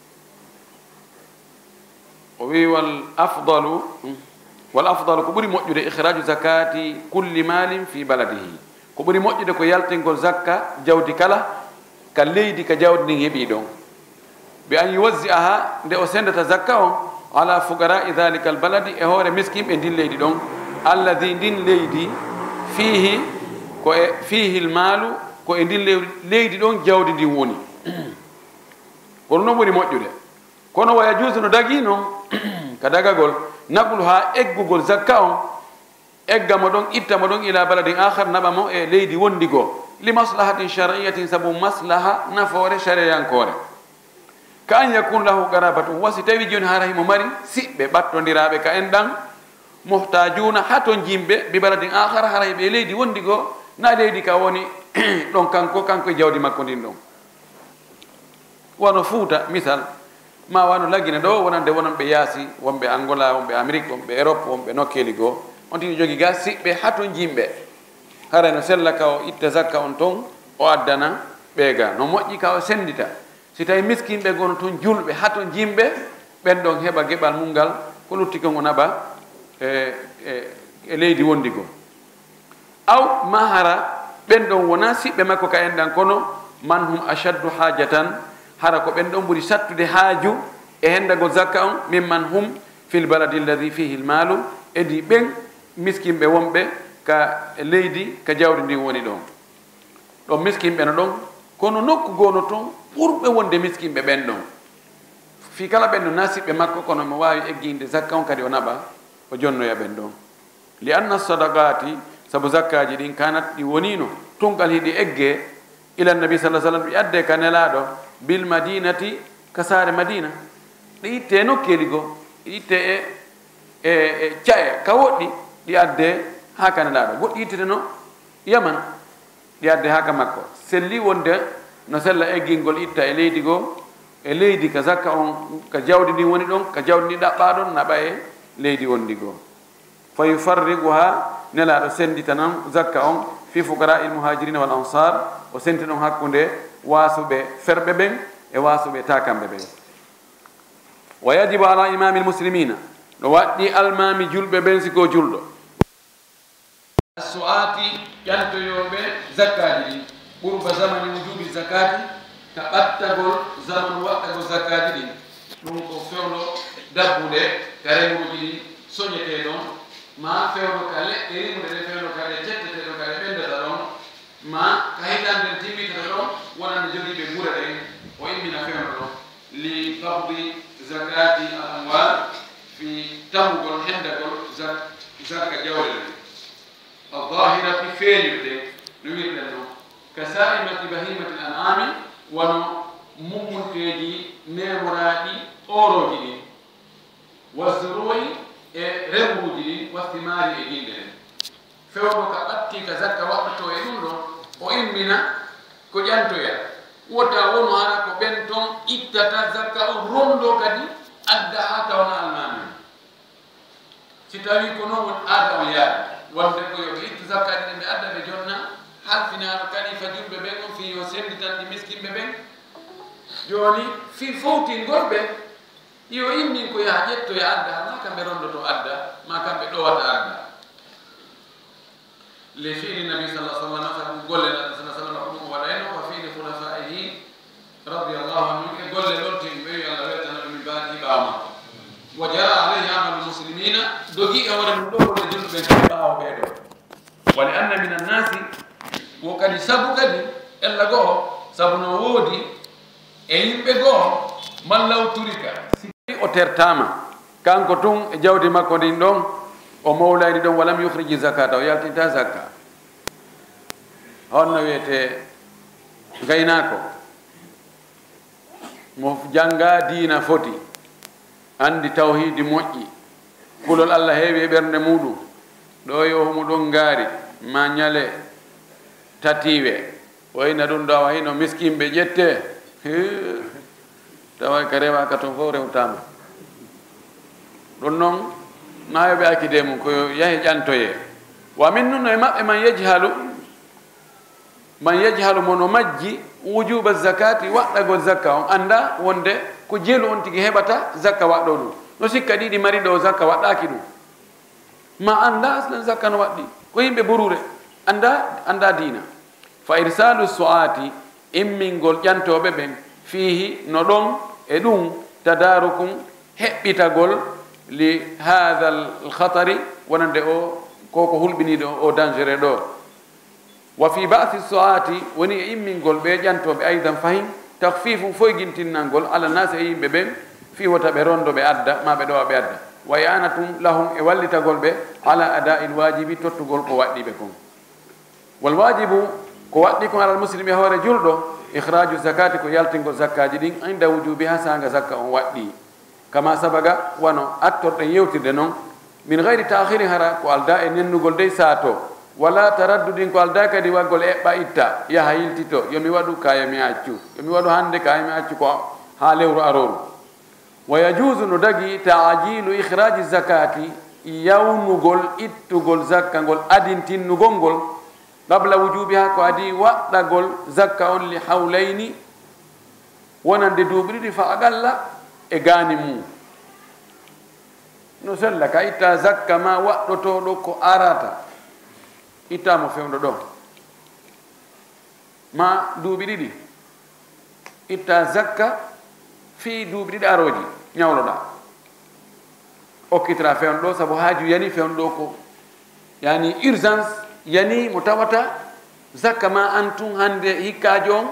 o wi wal afdalu wal afdalu ko ɓuuri moƴƴude ikhraju zakati kulli malin fi baladihi ko ɓuri moƴƴude ko yaltingol zakka jawdi kala ka leydi ka jawdi ndin heeɓi ɗon bi an yuwazzi'aha nde o sendata zakka on ala fuqara'i dhalika al baladi e hoore miskinɓe ndin leydi ɗon alladi ndin leydi fihi ko e fihi l maalu ko e ndin leydi ɗon jawdi ndin woni kono noon ɓuri moƴƴude kono waya juusu no dagi noon ka dagagol naqulu ha eggugol zakka on eggamo ɗon ittamo ɗon ila baladin ahar naɓamo e leydi wondi goo li maslahatin shariyatin sabu maslaha nafoore shariyankore ka an yakun lahu garabatum wasi tawi joni hara himo mari siɓɓe ɓattodiraɓe ka en ɗan muhtajuna ha ton jimɓe bi baladin ahar hara ɓe leydi wondi goo na leydi ka woni ɗon kanko kanko e jawdi makko ndin ɗon wono Fuuta misal ma wano laggine ɗo wonande wononɓe yaasi wonɓe Angola wonɓe Amérique wonɓe Europe wonɓe nokkeli goo on tini jogi ga siɓɓe ha ton jimɓe hara no sella ka o itta zakka on ton o addana ɓeega no moƴƴi ka o sendita si tawi miskinɓe gono toon julɓe ha ton jimɓe ɓen ɗon heɓa geɓal mum ngal ko lutti kon o naɓa e e leydi wondi goo aw ma hara ɓen ɗon wona siɓɓe makko ka en ɗan kono man hum achaddu hajatan hara ko ɓen ɗon ɓuri sattude haaju e hendagol zakka on min man hum fil baladi alladi fihi lmalu edi ɓen miskinɓe wonɓe ka leydi ka jawdi ndin woni ɗon ɗon miskinɓe no ɗon kono nokku gono toon ɓurɓe wonde miskinɓe ɓen ɗon fi kala ɓen no nasiɓɓe makko kono mo wawi egginde zakka on kadi o naɓa o jonnoya ɓen ɗon li anna sadaqati sabu zakkaji ɗin kanat ɗi wonino tungal hiɗi egge ila nabi sallah sallam ɗi adde ka nelaɗo bil madinati ka saare madina ɗi itte nokkeli go ɗi itte e e caye ka woɗɗi ɗi adde ha ka nelaɗo goɗɗi ittete no yaman ɗi adde ha ka makko selli wonde no sella eggingol itta e leydi goo e leydi ka zakka on ka jawdi ndi woni ɗon ka jawdi ndi ɗaɓɓa ɗon naɓa e leydi wondi goo fa yufarrigu ha nelaɗo sendita nan zakka on fi fuqara il muhajirina wal ansar o senti ɗon hakkude wasuɓe ferɓe ɓen e wasuɓe takamɓe ɓen wa yajibu ala imami lmuslimina no waɗɗi almami julɓe ɓen siko julɗo suati ƴantoyoɓe zakkaji ɗin ɓurba zamani wujubi zakati ka ɓattagol zamanu waɗɗagol zakkaji ɗin ɗum ko fewno dabbude ka remuji ɗin soñete ɗon ma fewno ka leɗɗe rimude ɗe fewno ka ɗe tetteteɗo ka ɗe ɓendata ɗon ma ka hitande timmitata ɗon wonande jogiiɓe gure ɗen o immina fewno ɗon li qabdi zakati al amwal fi tamugol hendagol zakka jawle ɗen aldahirati feeñude no wirɗen ɗon ka saimati bahimati l anami wono mummunteji nemoraɗi oroji ɗin wasroyi e remruji ɗin wastimari e guinde ɗen fewno ka ɓatti ka zakka waɗɗoto e ɗum ɗon o immina ko ƴantoya wota wono hana ko ɓen ton ittata zakka o rondo kadi adda ha tawna almami si tawi ko noon won aada on yaada wonde ko yoɓe ittu zakkaji ɗe ɓe adda ɓe jonna halfinaɗo kadi fajurɓe ɓen on fi yo senditanɗi miskinɓe ɓen joni fi fowtingol ɓe yo immin ko yaha ƴettoya adda ma kamɓe rondoto adda ma kamɓe ɗowata adda le fiili nabi sallah sallam sabu golle nabi sa sallam ko ɗum o waɗayno wa fiili khulafaihi radiallahu anhu e golle loltin ɓe wi allah wetanaɓe min baadi ɓawa makko wa jara alayhi amalu muslimina dogi e hoore mum ɗo golle julɓe kadi ɓawo ɓeɗo wa li anna min annasi wo kadi sabu kadi ella goo sabu no woodi e yimɓe goo mallaw turika si o tertama kanko tun e jawdi makko ndin ɗon o mawlayni ɗon walam yuhriji zakata o yaltinta zakka honno wiyete gaynako mo janga diina foti andi tawhidi moƴƴi kulol allah heewi e ɓernde muɗum ɗo yo homo ɗon ngaari ma ñale tatiwe wayna ɗum ɗo awa hino miskinɓe ƴette tawa ka rewaka toon fof rewtama ɗum noon nayoɓe akkide mum ko yahi ƴantoye wa min nun e maɓɓe man yajhalu man yajhalu mono majji wujuba zakati waɗɗagol zakka on anda wonde ko jeelu on tigi heɓata zakka waɗɗo ɗum no sikka ɗiɗi mari ɗo zakka waɗɗaki ɗum ma anda aslan zakka no waɗɗi ko yimɓe burure anda anda diina fa irsalu suati immingol ƴantoɓe ɓen fihi no ɗon e ɗum tadarukum heɓɓitagol li hatha l khatari wonande o koko hulɓiniɗo o dangereux ɗo wa fi basi suati woni e immingol ɓe ƴantoɓe aidan fahim takfifum foyguintinnalngol ala nasi e yimɓe ɓen fi wota ɓe rondo ɓe adda ma ɓe ɗowa ɓe adda wa yanatum lahum e wallitagol ɓe ala ada il wajibi tottugol ko waɗɗiɓe kon wal wajibu ko waɗɗi kon alal muslimi hoore julɗo ikhraju zakati ko yaltingol zakkaji ɗin inda wujubi ha sanga zakka on waɗɗi kama sabaga wano attorɗen yewtirde noon min gayri tahiri hara ko alda e nennugol dey saato wala taraddudin ko alda kadi waggol eɓɓa itta yaha yiltito yomi waɗu ka yomi accu yomi waɗu hande ka yomi accu ko ha lewru aroru wa yajuzu no dagi taajilu ikhraji zakati yawnugol ittugol zakka ngol adintinnugol ngol qabla wujubi ha ko adi waɗɗagol zakka on li hawlayni wonande duuɓi ɗiɗi fa agalla e gaani mum no sella ka itta zakka ma waɗɗotoɗo ko arata ittamo fewndo ɗo ma duuɓi ɗiɗi itta zakka fi duuɓi ɗiɗi aroji ñawloɗa okkitira fewn ɗo sabu haaju yani fewn ɗo ko yani urgence yani mo tawata zakka ma an tun hande hikkajo on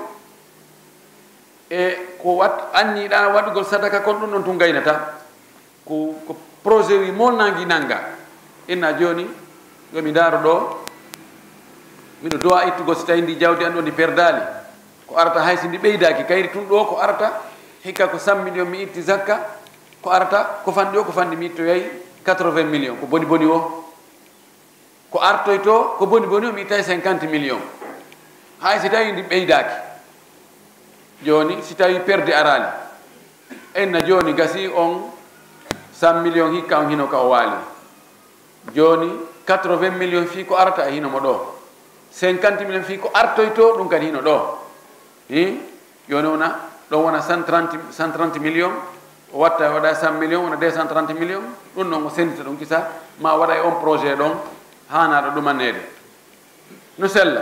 e ko wat anniɗa waɗugol sadaka kon ɗum ɗon tun gaynata ko ko projet wi molnangi nanga inna joni yomi daaro ɗo miɗo dowa ittugol so tawi ndi jawdi an ɗo ndi perdali ko arata haysi ndi ɓeydaki kayri tun ɗo ko arata hikka ko cent million mi itti zakka ko arata ko fanɗi o ko fanɗi mi ittoyayi quatre-vingts millions ko boni boni o ko artoy to ko boni boni o mi ittayi cinquante millions hay si tawi ndi ɓeydaki joni si tawi perde arali enna joni gasi on cent millions hikka on hino ka o waali joni quatre-vingts millions fi ko arata e hinomo ɗo cinquante millions fi ko artoy to ɗum kadi hino ɗo i joni wona ɗon wona cent trente millions o watta waɗa cent millions wona deux cent trente millions ɗum noon o sendita ɗum kisa ma waɗa e on projet ɗon hanaɗo ɗumannede no sella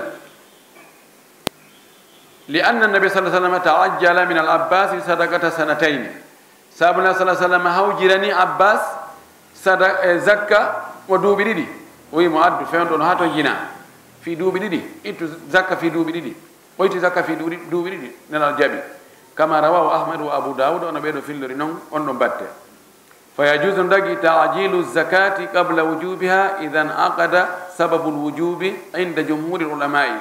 li anna nabi sa sallam taajjala min al abbas sadaqata sanatayn sabuna sa sallam hawjirani abbas sada e zakka o duuɓi ɗiɗi o wimo addu fewndo no ha to jina fi duuɓi ɗiɗi ittu zakka fi duuɓi ɗiɗi o itti zakka fi duuɓi ɗiɗi nenal jaaɓi kama rawahu ahmad wa abu daoud ono ɓeeɗo fillori noon on ɗo batte fa yajuzu dagi taajilu zakati qabla wujubiha idan aqada sababu lwujubi inda jumhuri ulamai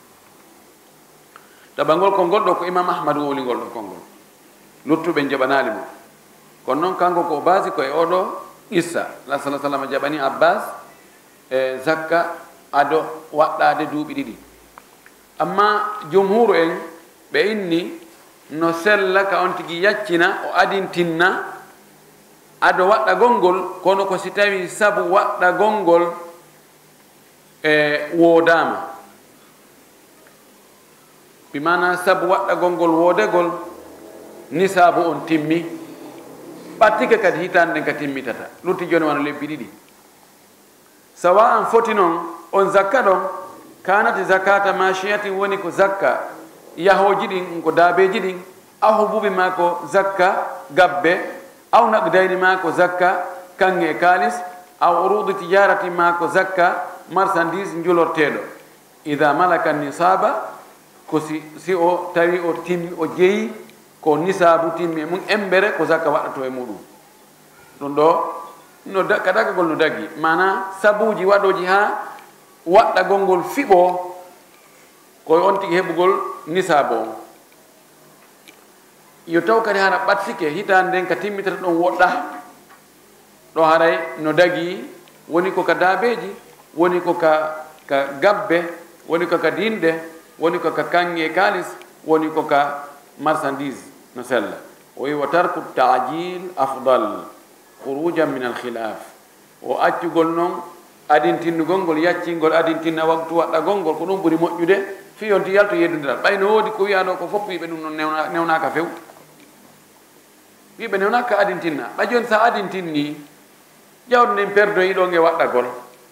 ɗaɓangol konngol ɗo ko imam ahmad wowligol ɗo konngol luttuɓe jaɓanali mo kono noon kanko ko basi koye oɗo issa la sa sallam jaɓani abbas e zakka ado waɗɗade duuɓi ɗiɗi amma jumhuru en ɓe inni no sella ka on tigi yaccina o adintinna ado waɗɗa gongol kono ko si tawi sabu waɗɗa gongol e woodama bimana sabu waɗɗa gongol woodegol ni saabu on timmi ɓattike kadi hitande nden ka timmitata lutti joni wano lebbi ɗiɗi sawa an foti noon on zakka ɗon kanati zakata machiyati woni ko zakka yahoji ɗin ko daabeji ɗin aw hububi ma ko zakka gabbe aw naqdayni ma ko zakka kange e kalis aw urudu tijarati ma ko zakka marchandise julorteɗo ida malaka nisaba ko si, si o tawi o timmi o jeeyi ko nisabu timmi e mum embere ko zakka waɗato e muɗum ɗum ɗo no ka dagagol no daggi mana sabuji waɗoji ha waɗɗa gongol fiɓo koye on tigi heɓugol nisabu on yo taw kadi hara ɓattike hitande nden ka timmitata ɗon woɗɗa ɗo haray no dagi woni ko ka daabeji woni ko ka ka gabbe woni ko ka dinde woni ko ka kanŋe e kalis woni ko ka marchandise no sella o wi wa tarku taajil afdal khurujan min al khilaf o accugol noon adintinnugol ngol yaccingol adintinna waktu waɗɗa gongol ko ɗum ɓuri moƴƴude fi yonti yalto yeddodiral ɓay no woodi ko wiyaɗo ko fof wiɓe ɗum noon newnaka few wiɓe newnaka adintinna ɓa joni sa adintinni jawdi ndin perdoyi ɗo nge waɗɗagol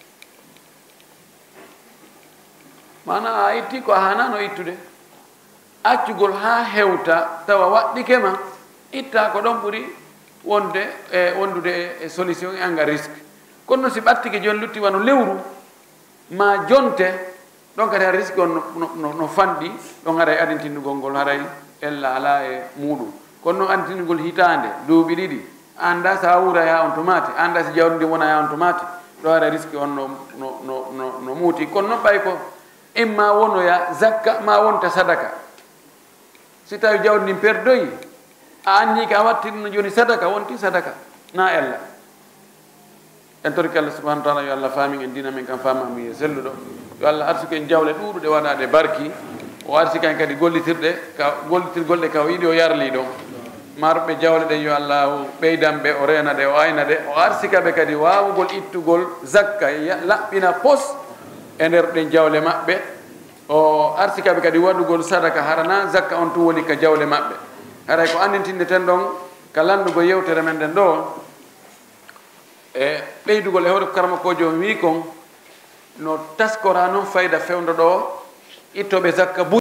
mana a itti ko a hanano ittude accugol ha hewta tawa waɗɗikema itta ko ɗon ɓuri wonde e wondude e solution e anga risque kono noon si ɓattike joni lutti wano lewru ma jonte ɗon kadi ha risque on no, no, no fanɗi ɗon haray adintinnugol ngol haray ella ala e muɗum kono noon adintinnugol hitande duuɓi ɗiɗi anda sa wura ya on tomate anda si jawdi ndi wona ya on tomate ɗo haray risque on no, no, no, no, no muuti kono noon ɓay ko imma wonoya zakka ma wonta sadaka si tawi jawdi ndin perdoyi a anni ka watti ɗum no joni sadaka wonti sadaka na ella en torki allah subahanahu wa taala yo allah faami en dina men kam famami e selluɗo yo allah arsike en jawle ɗuɗuɗe waɗade barki o arsika en kadi gollitirɗe ka gollitirgol ɗe ka o yiiɗi o yarli ɗon maruɓe jawle ɗen yo allahu ɓeydanɓe o rena ɗe o ayna ɗe o arsika ɓe kadi wawugol ittugol zakka laɓɓina pos e nder ɗen jawle maɓɓe o arsika ɓe kadi waɗugol sadaka harana zakka on tu woni ka jawle maɓɓe haray ko andintinde ten ɗon ka landugo yewtere men ɗen ɗo e ɓeydugol e hoore ko karmakojo wi kon no taskora noon fayda fewndo ɗo ittoɓe zakka